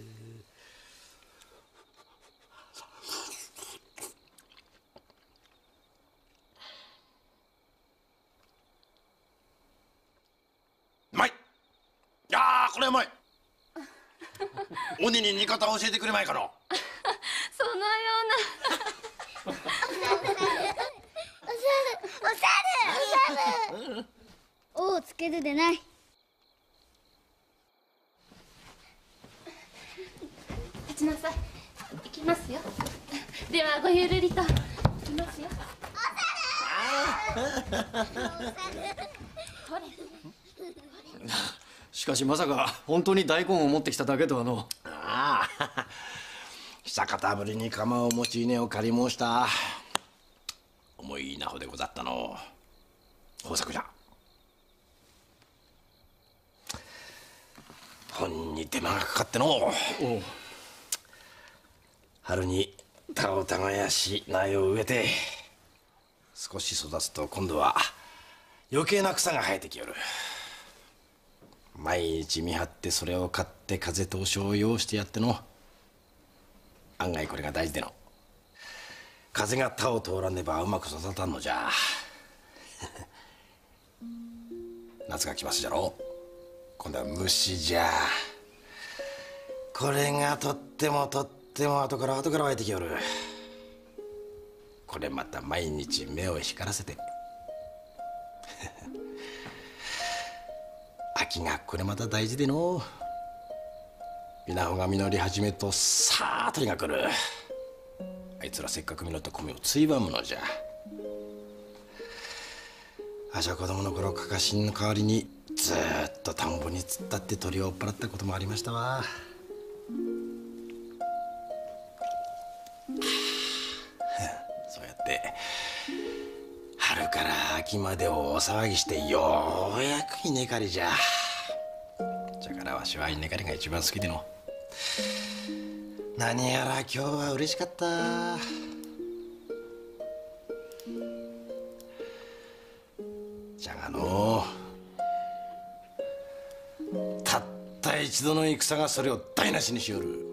うまい。いやー、これうまい。鬼に煮方を教えてくれまいかの。 そのようなおさるおさるおさるおをつけるでない。 立ちなさい。行きますよ。ではごゆるりと行きますよ。 しかしまさか本当に大根を持ってきただけとはの。 ああ、久方ぶりに釜を持ち稲を借り申した。重い稲穂でござったの。豊作じゃ。本に手間がかかっての。春に田を耕し苗を植えて少し育つと今度は余計な草が生えてきよる。毎日見張ってそれを買って風通しを要してやっての。案外これが大事での。風が田を通らねばうまく育たんのじゃ。夏が来ますじゃろ。今度は虫じゃ。これがとってもとっても後から後から湧いてきよる。これまた毎日目を光らせて秋がこれまた大事での。稲穂が実り始めとさあ鳥が来る。あいつらせっかく実った米をついばむのじゃ。あしゃ子供の頃かかしんの代わりにずーっと田んぼに突っ立って鳥を追っ払ったこともありましたわ。そうやって春から秋までを大騒ぎしてようやく稲刈りじゃ。じゃからわしは稲刈りが一番好きでの。何やら今日は嬉しかった。じゃがのたった一度の戦がそれを台無しにしよる。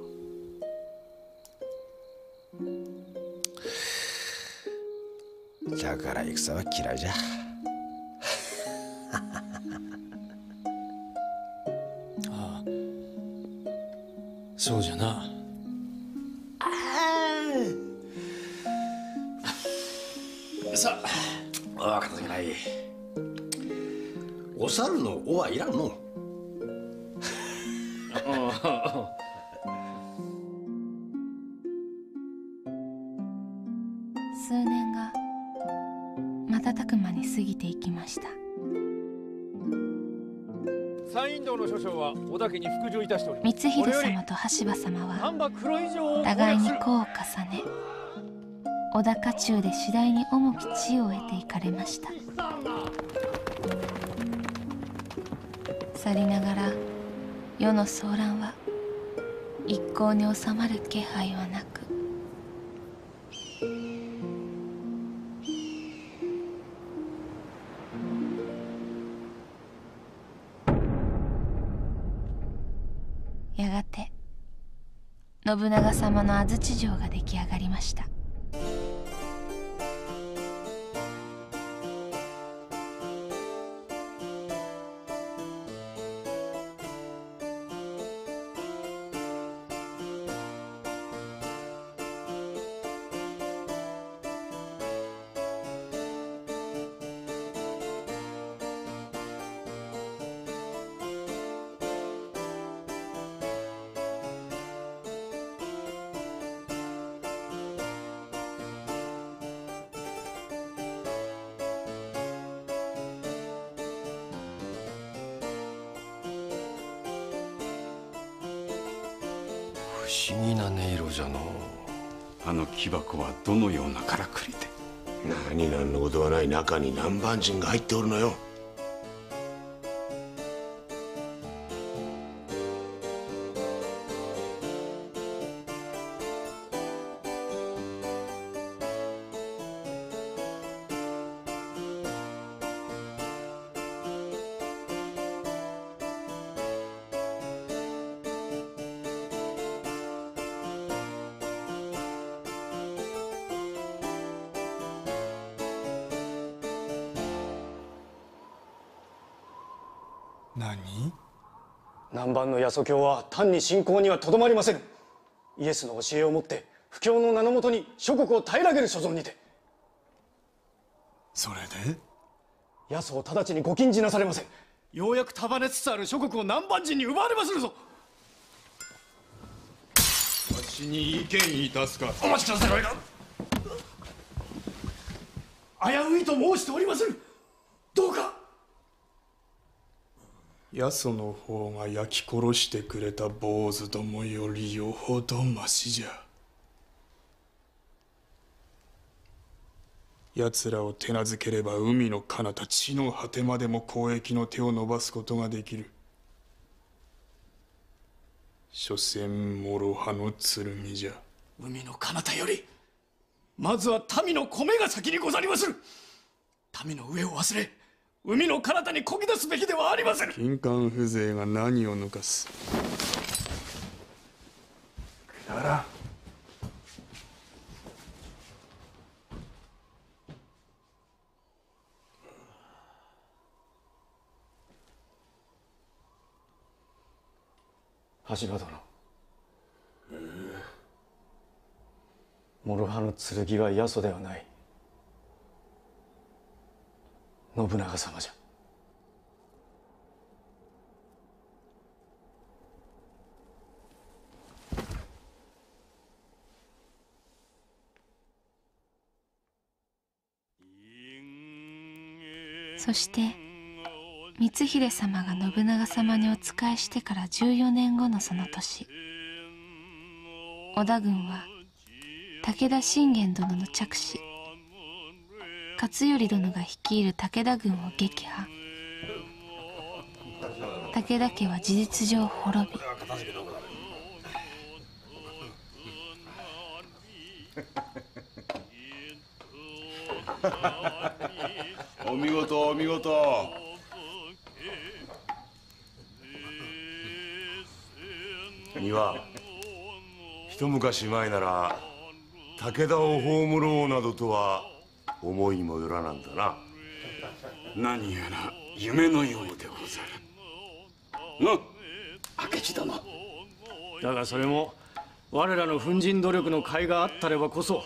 じゃから戦は嫌いじゃ。 ああ、そうじゃな。 さあ、あ、片付けない。お猿の尾はいらんの。 数年が瞬く間に過ぎていきました。 山陰道の諸将は織田家に服従いたしており、 光秀様と羽柴様は互いに功を重ね、織田家中で次第に重き地位を得ていかれました。去りながら世の騒乱は一向に収まる気配はなく、 信長様の安土城が出来上がりました。 不思議な音色じゃのう。 あの木箱はどのようなからくりで？ 何なんのことはない。中に南蛮人が入っておるのよ。 何？ 南蛮の八十教は単に信仰にはとどまりませぬ。イエスの教えをもって布教の名のもとに諸国を平らげる所存にて。 それで八十を直ちにご禁じなされませ。 ようやく束ねつつある諸国を南蛮人に奪われまするぞ。 わしに意見いたすか。 お待ちください。危ういと申しておりまする。どうか。 八十の方が焼き殺してくれた坊主どもよりよほどましじゃ。奴らを手なずければ海の彼方地の果てまでも交易の手を伸ばすことができる。所詮諸刃の剣じゃ。 海の彼方よりまずは民の米が先にござりまする。民の上を忘れ海の彼方にこぎ出すべきではありません。 金冠風情が何を抜かす。くだらん。 羽柴殿、諸刃の剣は八十ではない。信長様じゃ。 そして光秀様が信長様にお仕えしてからじゅうよねんごのその年、織田軍は武田信玄殿の嫡子勝頼殿が率いる武田軍を撃破。武田家は事実上滅び、 お見事お見事。には一昔前なら武田を葬ろうなどとは思いもよらなんだな。 何やら夢のようでござるな、明智殿。 だがそれも我らの奮陣努力の甲斐があったればこそ。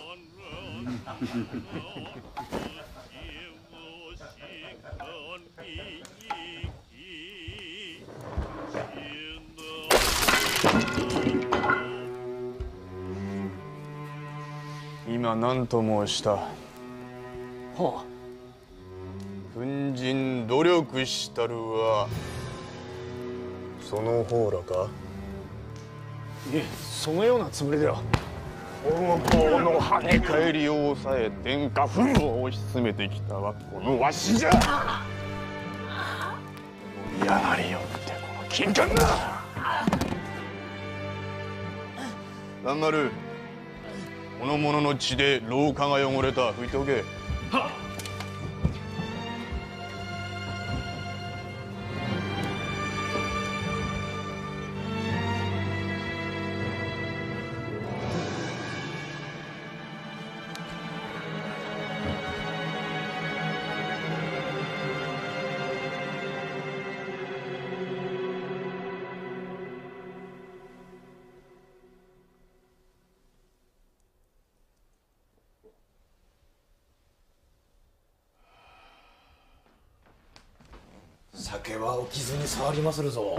今何と申した？はあ。 奮陣努力したるはその方らか？ いえ、そのようなつもりでは。 王侯の跳ね返りを抑え天下不武を推し進めてきたはこのわしじゃ。やはりよってこの金冠だ。蘭丸、この者の血で廊下が汚れた。拭いておけ。はっ。 けは起きずに触りまするぞ。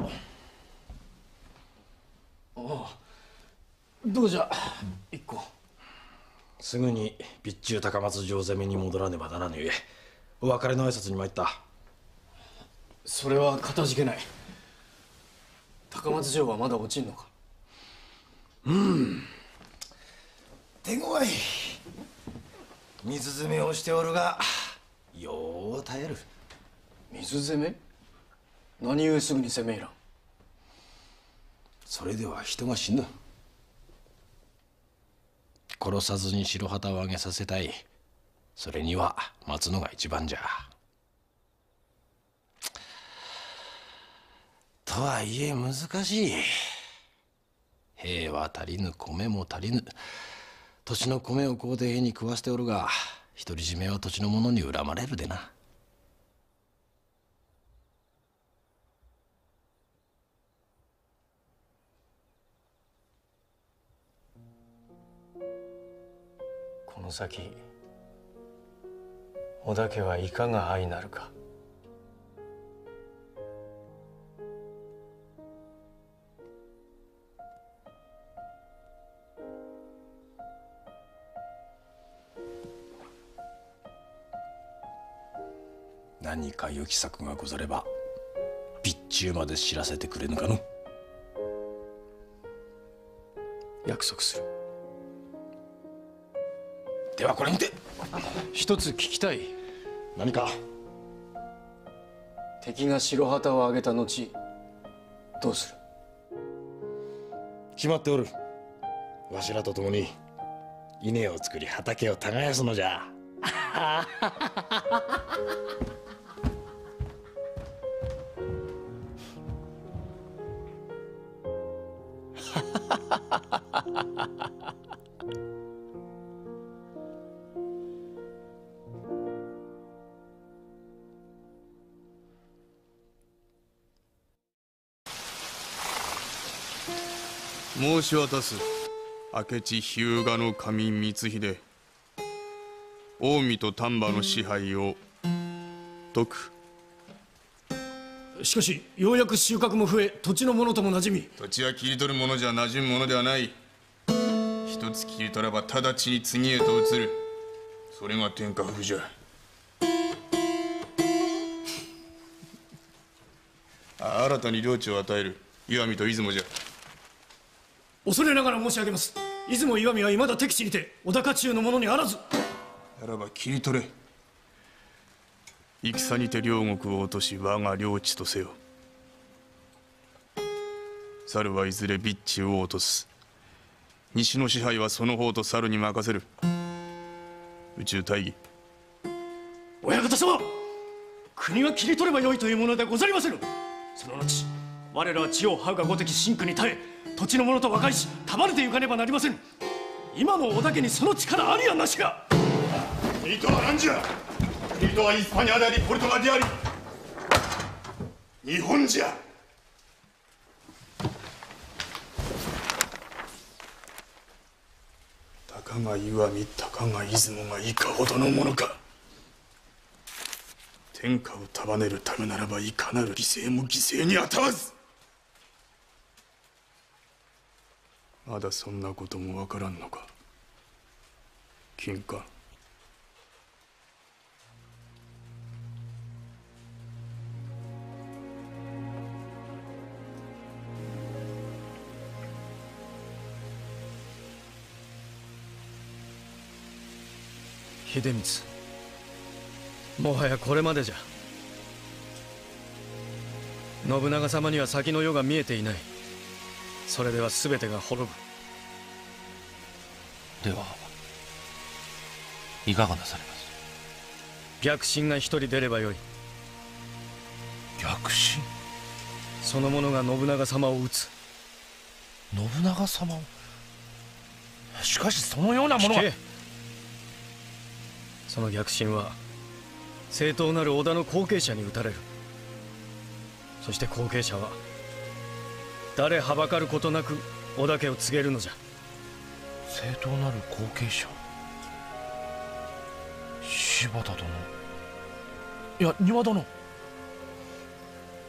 ああ、どうじゃ一個。 すぐに備中高松城攻めに戻らねばならぬゆえ、お別れの挨拶に参った。 それはかたじけない。高松城はまだ落ちんのか。 うん、手強い。水攻めをしておるがよう耐える。 水攻め？何故すぐに攻め入らん。 それでは人が死ぬ。殺さずに白旗を上げさせたい。それには待つのが一番じゃ。とはいえ難しい。兵は足りぬ、米も足りぬ。土地の米を買うて兵に食わせておるが、独り占めは土地の者に恨まれるでな。 この先織田家はいかが相なるか。 何か良き策がござれば備中まで知らせてくれぬかの。 約束する。 ではこれにて。 一つ聞きたい。 何か。 敵が白旗を上げた後どうする。 決まっておる。わしらと共に稲を作り畑を耕すのじゃ。 申し渡す。明智日向の神光秀、近江と丹波の支配を解く。 しかしようやく収穫も増え、土地の者とも馴染み。 土地は切り取るものじゃ馴染むものではない。一つ切り取れば直ちに次へと移る。それが天下布じゃ。新たに領地を与える石見と出雲じゃ。 恐れながら申し上げます。出雲石見は未だ敵地にて織田家中の者にあらず。 ならば切り取れ。戦にて両国を落とし我が領地とせよ。猿はいずれ備中を落とす。西の支配はその方と猿に任せる。宇宙大義。 親方様、国は切り取ればよいというものではござりませぬ。その後我らは地を這うがご敵真空に耐え、土地の者と和解し束ねてゆかねばなりませぬ。今の織田家にその力ありやなしか。 国とは何じゃ。国とはイスパニアでありポルトガルであり日本じゃ。 たかが石見、たかが出雲がいかほどのものか。天下を束ねるためならばいかなる犠牲も犠牲にあたわず。まだそんなこともわからんのか、金冠。 秀光、もはやこれまでじゃ。信長様には先の世が見えていない。それでは全てが滅ぶ。 ではいかがなされます。 逆臣が一人出ればよい。 逆臣？ その者が信長様を討つ。 信長様を？しかしそのようなものは。聞け。 その逆臣は正当なる織田の後継者に討たれる。そして後継者は誰はばかることなく織田家を告げるのじゃ。 正当なる後継者？柴田殿、いや丹羽殿。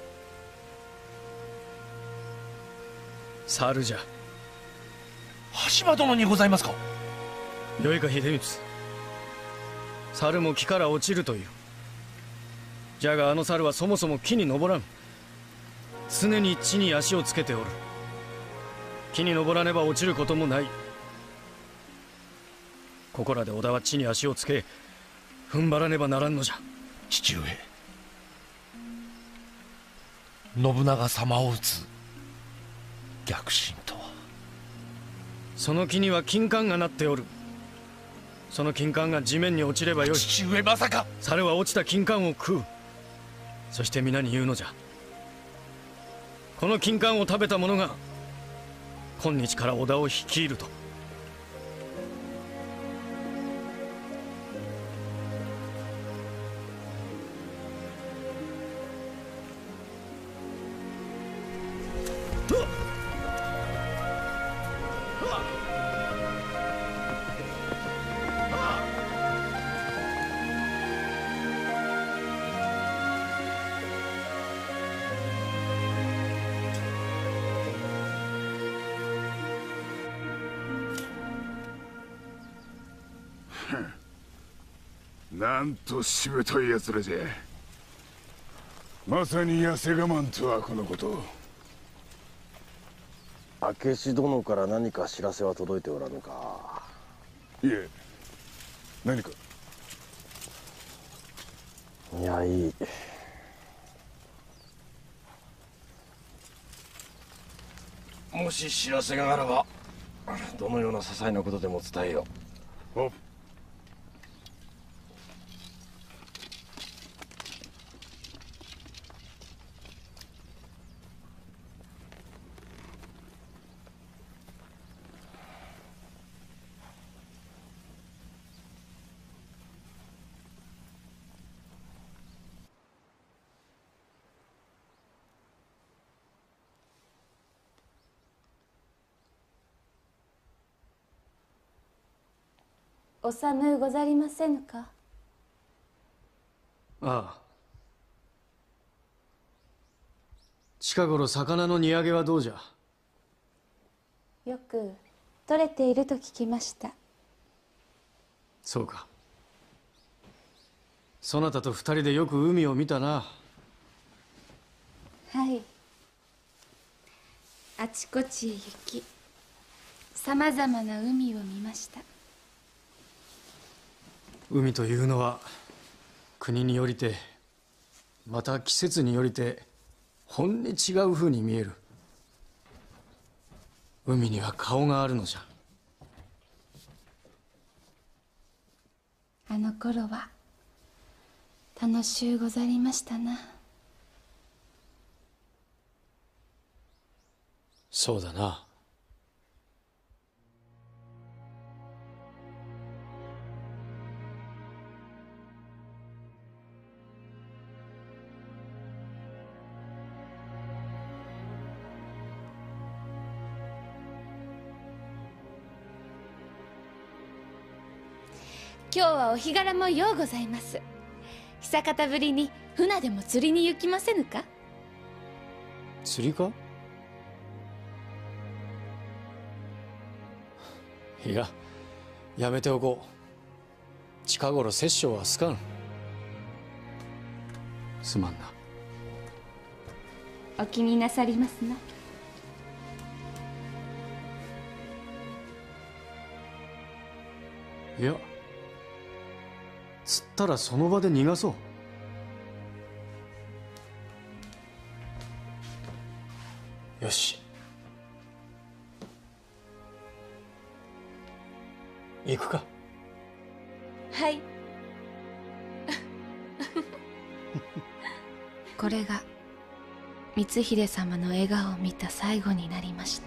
猿じゃ。 羽柴殿にございますか。 よいか秀光、猿も木から落ちるという。じゃがあの猿はそもそも木に登らん。常に地に足をつけておる。木に登らねば落ちることもない。ここらで織田は地に足をつけ踏ん張らねばならんのじゃ。 父上、信長様を討つ逆進とは。 その木には金冠がなっておる。その金冠が地面に落ちればよい。 父上、まさか。 猿は落ちた金冠を食う。そして皆に言うのじゃ。この金冠を食べた者が今日から織田を率いると。 なんとしぶといやつらじゃ。まさに痩せ我慢とはこのこと。 明智殿から何か知らせは届いておらぬか。 いえ、何か。 いや、いい。もし知らせがあらば、どのような些細なことでも伝えよう。 おお寒うござりませぬか。 ああ。近頃魚の荷上げはどうじゃ。 よく取れていると聞きました。 そうか。そなたと二人でよく海を見たな。 はい。あちこちへ行き、さまざまな海を見ました。 海というのは国によりてまた季節によりてほんに違う風に見える。海には顔があるのじゃ。 あの頃は楽しゅうござりましたな。 そうだな。 今日はお日柄もようございます。久方ぶりに船でも釣りに行きませぬか。 釣りか。いや、やめておこう。近頃殺生は好かん。すまんな。 お気になさりますな。 いや、釣ったらその場で逃がそう。よし、行くか。 はい。これが光秀様の笑顔を見た最後になりました。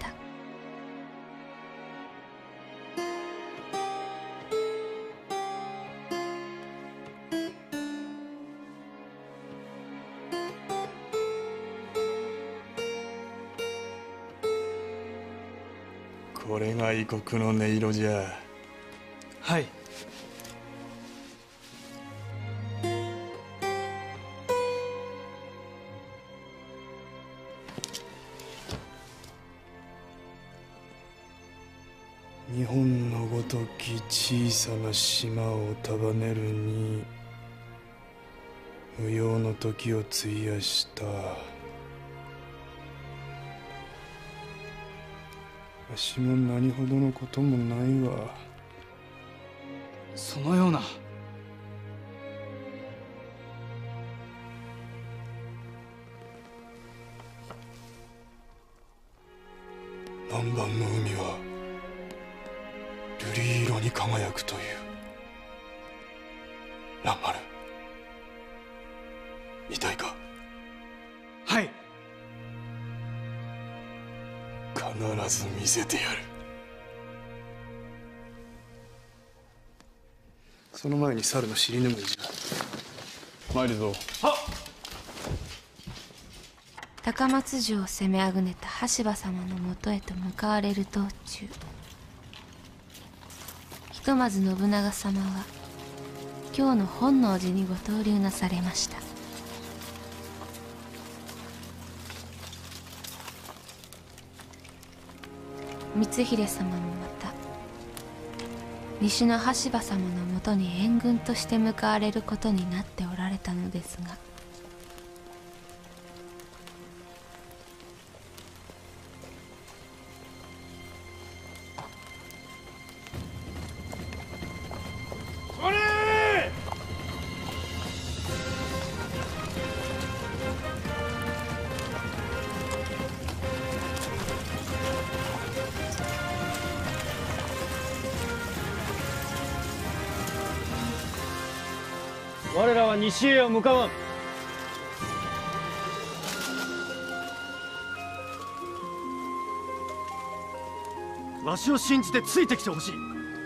これが異国の音色じゃ。 はい。 日本のごとき小さな島を束ねるに無用の時を費やした。わしも何ほどのこともないわ。 そのような。 南蛮の海は瑠璃色に輝くという。蘭丸、見たいか？ はい。 必ず見せてやる。その前に猿の尻拭いじゃ。 参るぞ。 はっ。 高松城を攻めあぐねた羽柴様のもとへと向かわれる道中、ひとまず信長様は京の本能寺にご投留なされました。光秀様もまた西の羽柴様のもとに援軍として向かわれることになっておられたのですが、 我らは西へは向かわん。わしを信じてついてきてほしい。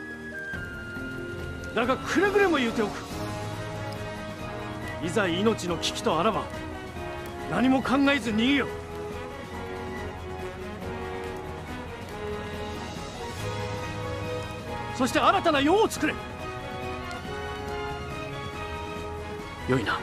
だがくれぐれも言うておく。いざ命の危機とあらば何も考えず逃げよ。そして新たな世を作れ。よいな。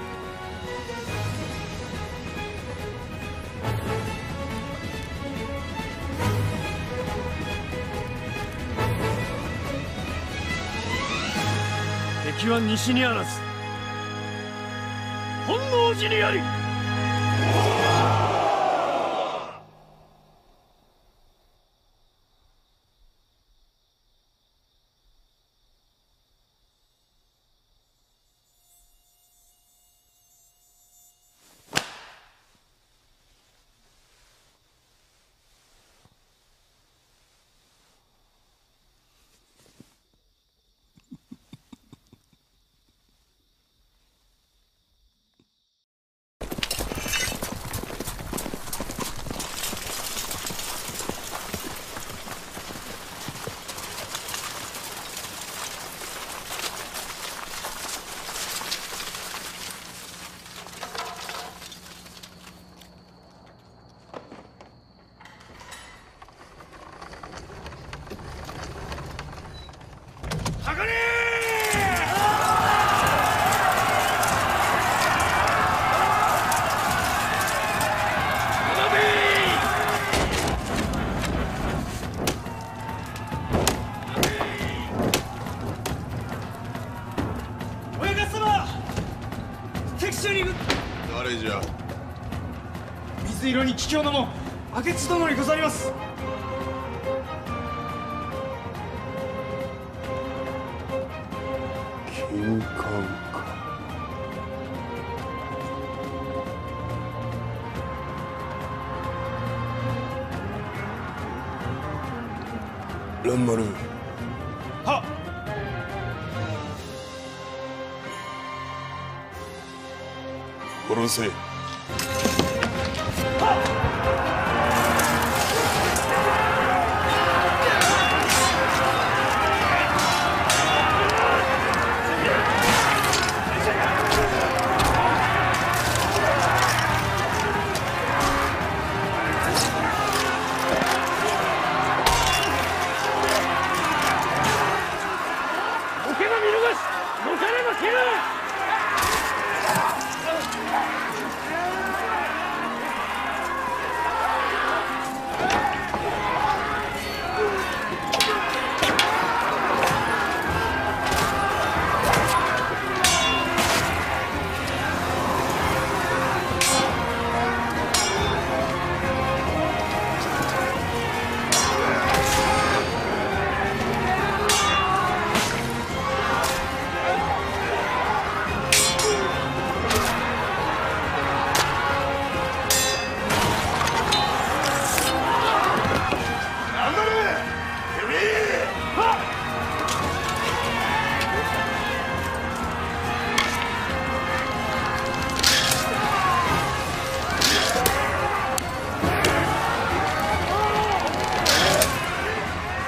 敵は西にあらず本能寺にあり。 誰じゃ？ 水色に桔梗の門明智殿にございます。 金冠か。蘭丸。 はっ。 殺せ。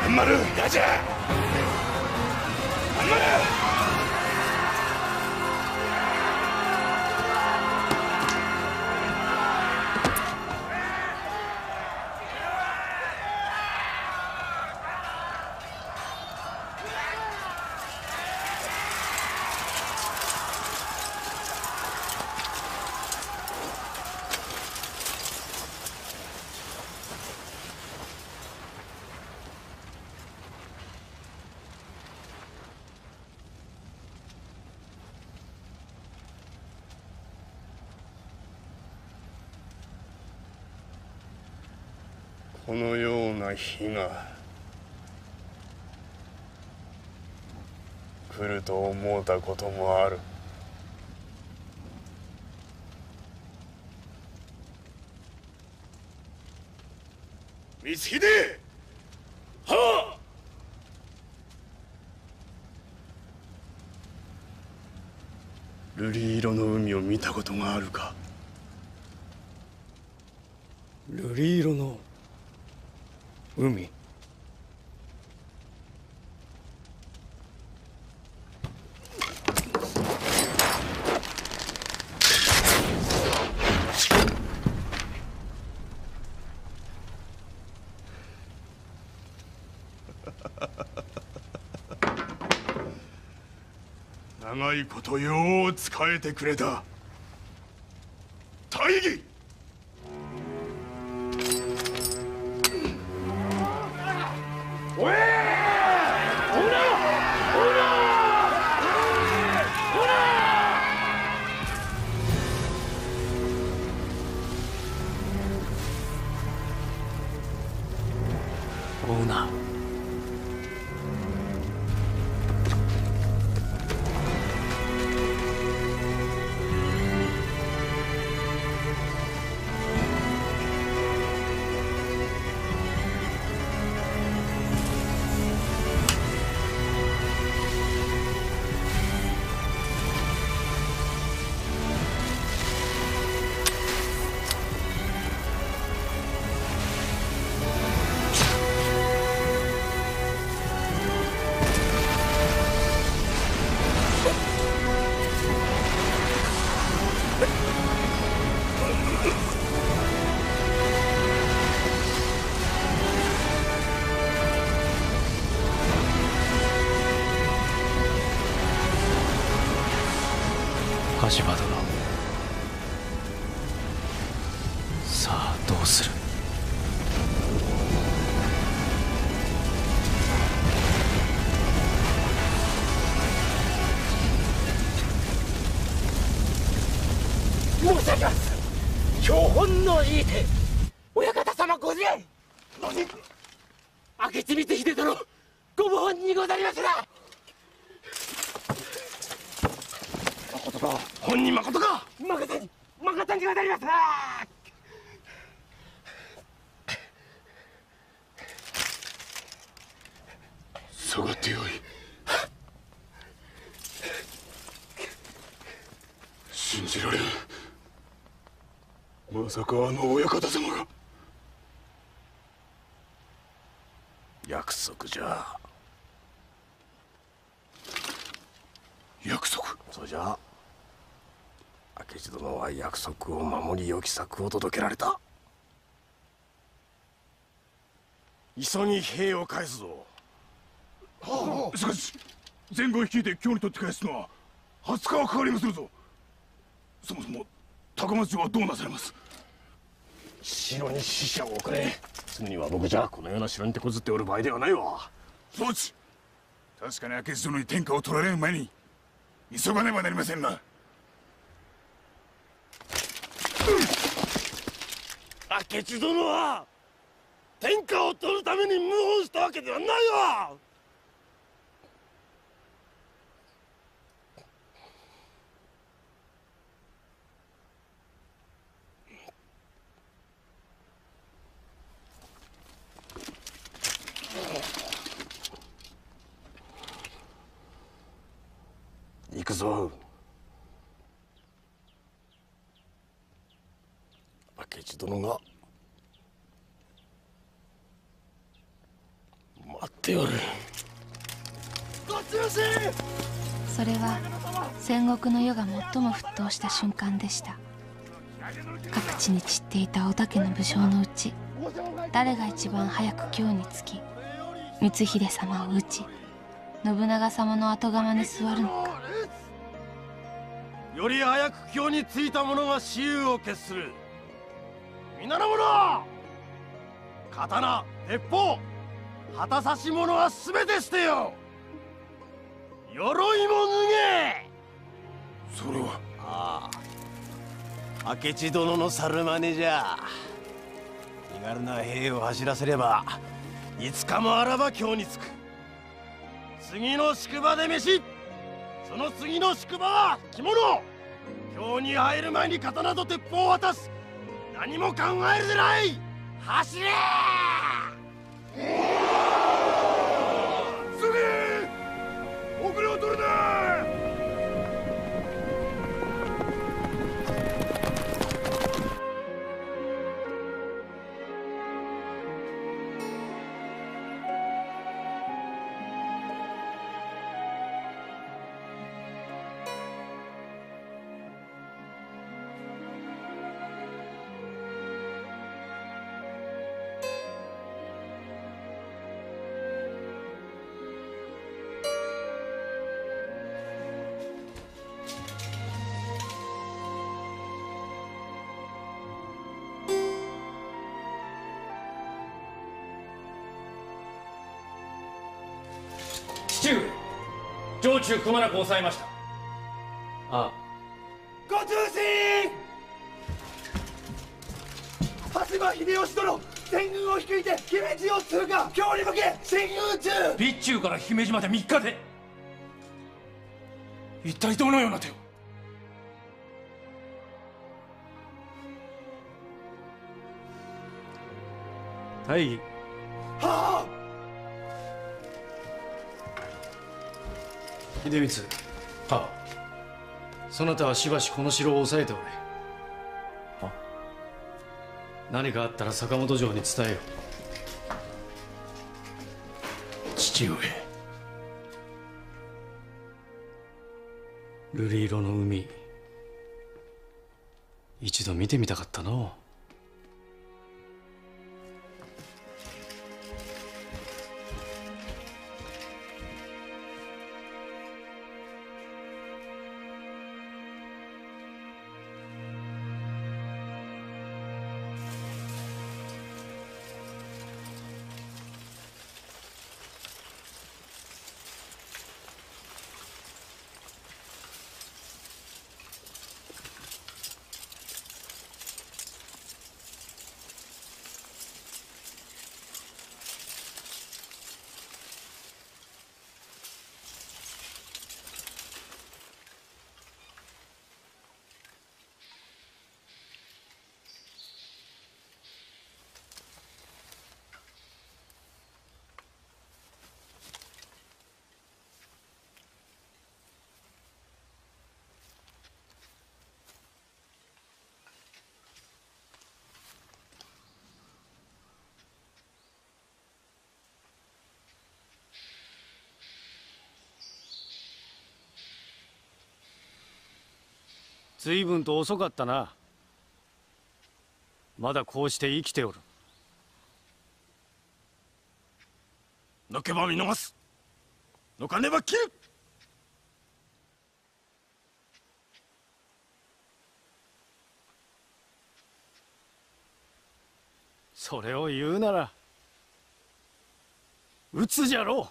頑張るガチャ頑張る。このような日が来ると思うたこともある。光秀、はあ。瑠璃色の海を見たことがあるか。 瑠璃色の海。 長いことよう仕えてくれた。大義。おえー！ほら！ほら！ほら！ オーナー。羽柴殿、さあどうする。 申し上げます。標本のいい手、親方様ご自愛。何？明智光秀殿ご無本にござりますな。誠か、本人誠か。誠に誠にござりますな。 下がってよい。信じられん。まさかあの親方様が。 約束じゃ。 約束。 そうじゃ。明智殿は約束を守り良き策を届けられた。急ぎ兵を返すぞ。 はあ、しかし前後率いて京に取って返すのははつかはかかりまするぞ。そもそも高松城はどうなされます。 城に使者を送れ。すぐには僕じゃこのような城に手こずっておる場合ではないわ。 そうち。確かに明智殿に天下を取られる前に急がねばなりませんな。 明智殿は天下を取るために謀反したわけではないわ。行くぞ。明智殿が待っっておる。 それは戦国の世が最も沸騰した瞬間でした。各地に散っていた織田家の武将のうち、誰が一番早く京に着き光秀様を討ち信長様の後釜に座るのか。 より早く京に着いた者が雌雄を決する。皆の者、刀、鉄砲、旗差し物は全て捨てよ。鎧も脱げ。 それは。 ああ、明智殿の猿真似じゃ。身軽な兵を走らせればいつかもあらば京に着く。次の宿場で飯、その次の宿場は着物。京に入る前に刀と鉄砲を渡す。何も考えるでない。走れ。 すげ遅れを取るな。 父上、城中くまなく抑えました。ああ、 ご通信。羽柴秀吉殿、全軍を率いて姫路を通過。京に向け進軍中。 備中から姫路までみっかで。一体どのような手を。 大義。 はあ。 秀光、はあ、そなたはしばしこの城を抑えておれ。は何かあったら坂本城に伝えよ。父上、瑠璃色の海、一度見てみたかったのう。随分と遅かったな。まだこうして生きておる。 抜けば見逃す。抜かねば切る。 それを言うなら撃つじゃろう。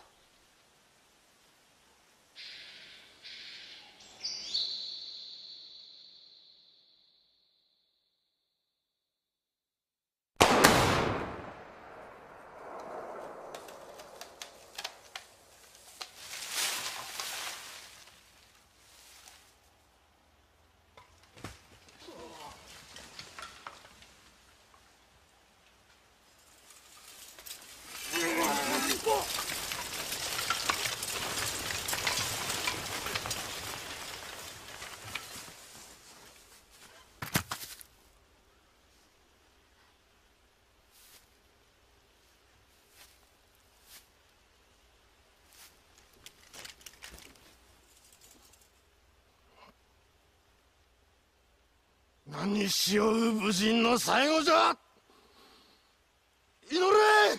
何しよう武人の最後じゃ。祈れ。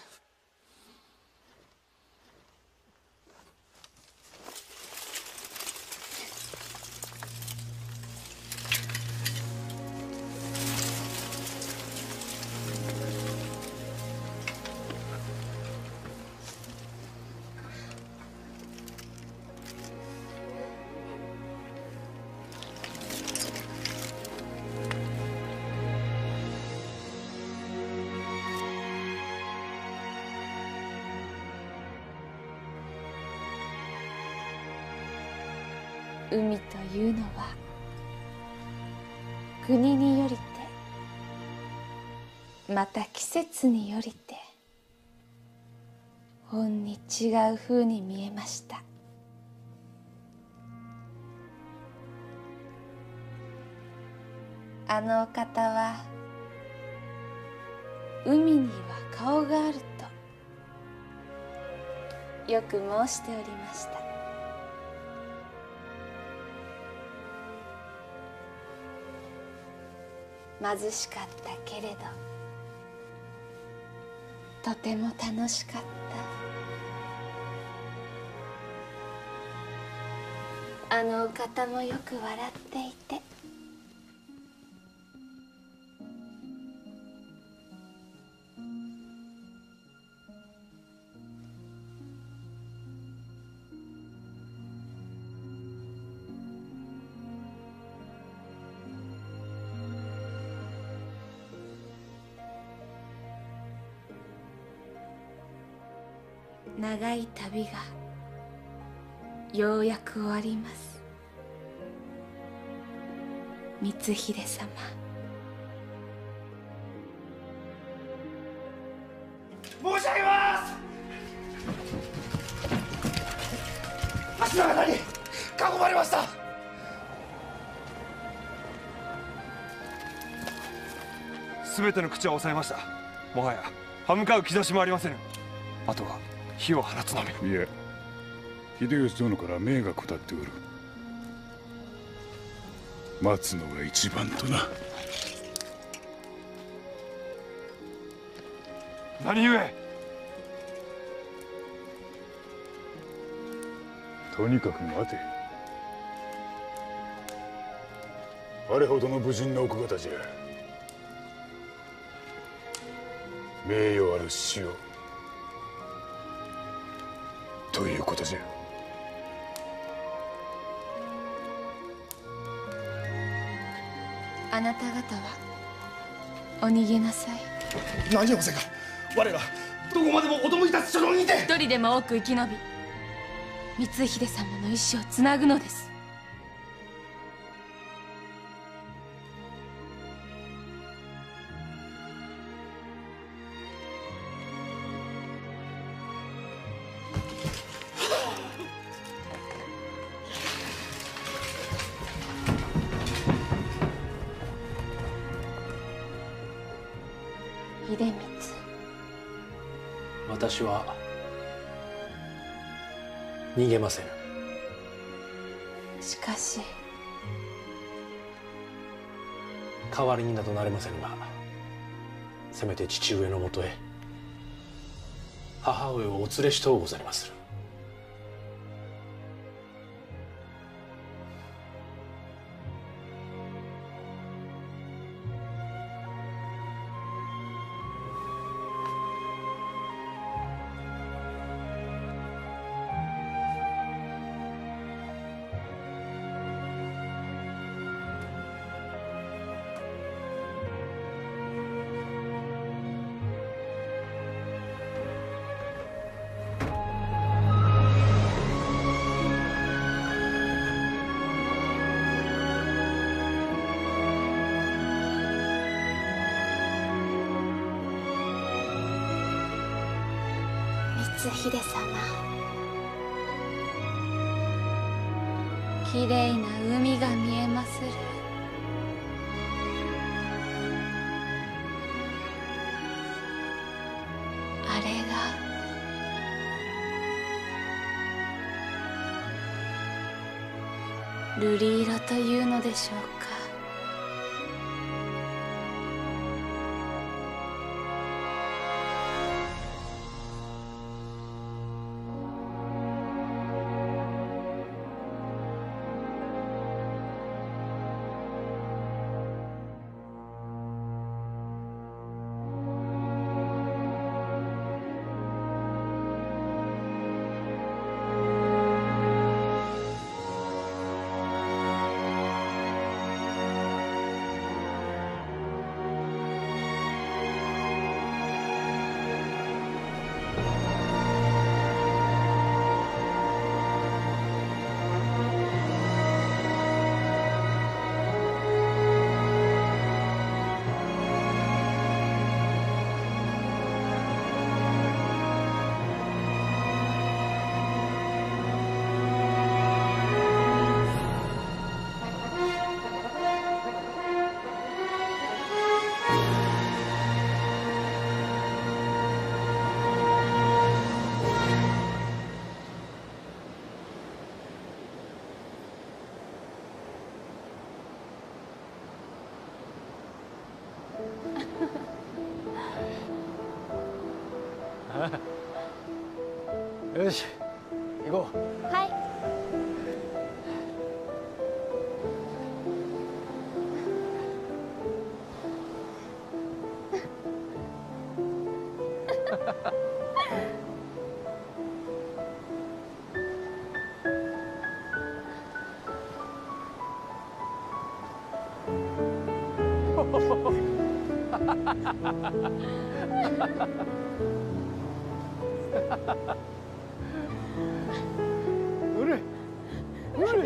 海というのは国によりてまた季節によりてほんに違う風に見えました。あのお方は海には顔があるとよく申しておりました。貧しかったけれどとても楽しかった。あのお方もよく笑っていて、長い旅がようやく終わります。光秀様、 申し上げます。柱方に囲まれました。 すべての口は抑えました。もはや歯向かう兆しもありませぬ。あとは火を放つのみ。 いや、秀吉殿から命が下っておる。待つのが一番とな。 何故？ とにかく待て。あれほどの武人の奥方じゃ。名誉ある死をということじゃ。 あなた方はお逃げなさい。 何をせか。我らどこまでもお供いたす所存にて。 一人でも多く生き延び光秀様の意志をつなぐのです。秀光、 私は逃げません。 しかし代わりになどなれませんが、せめて父上のもとへ母上をお連れしとうござりまする。 光秀様、きれいな海が見えまする。あれが瑠璃色というのでしょうか。 よし行こう。 はい。 うるうる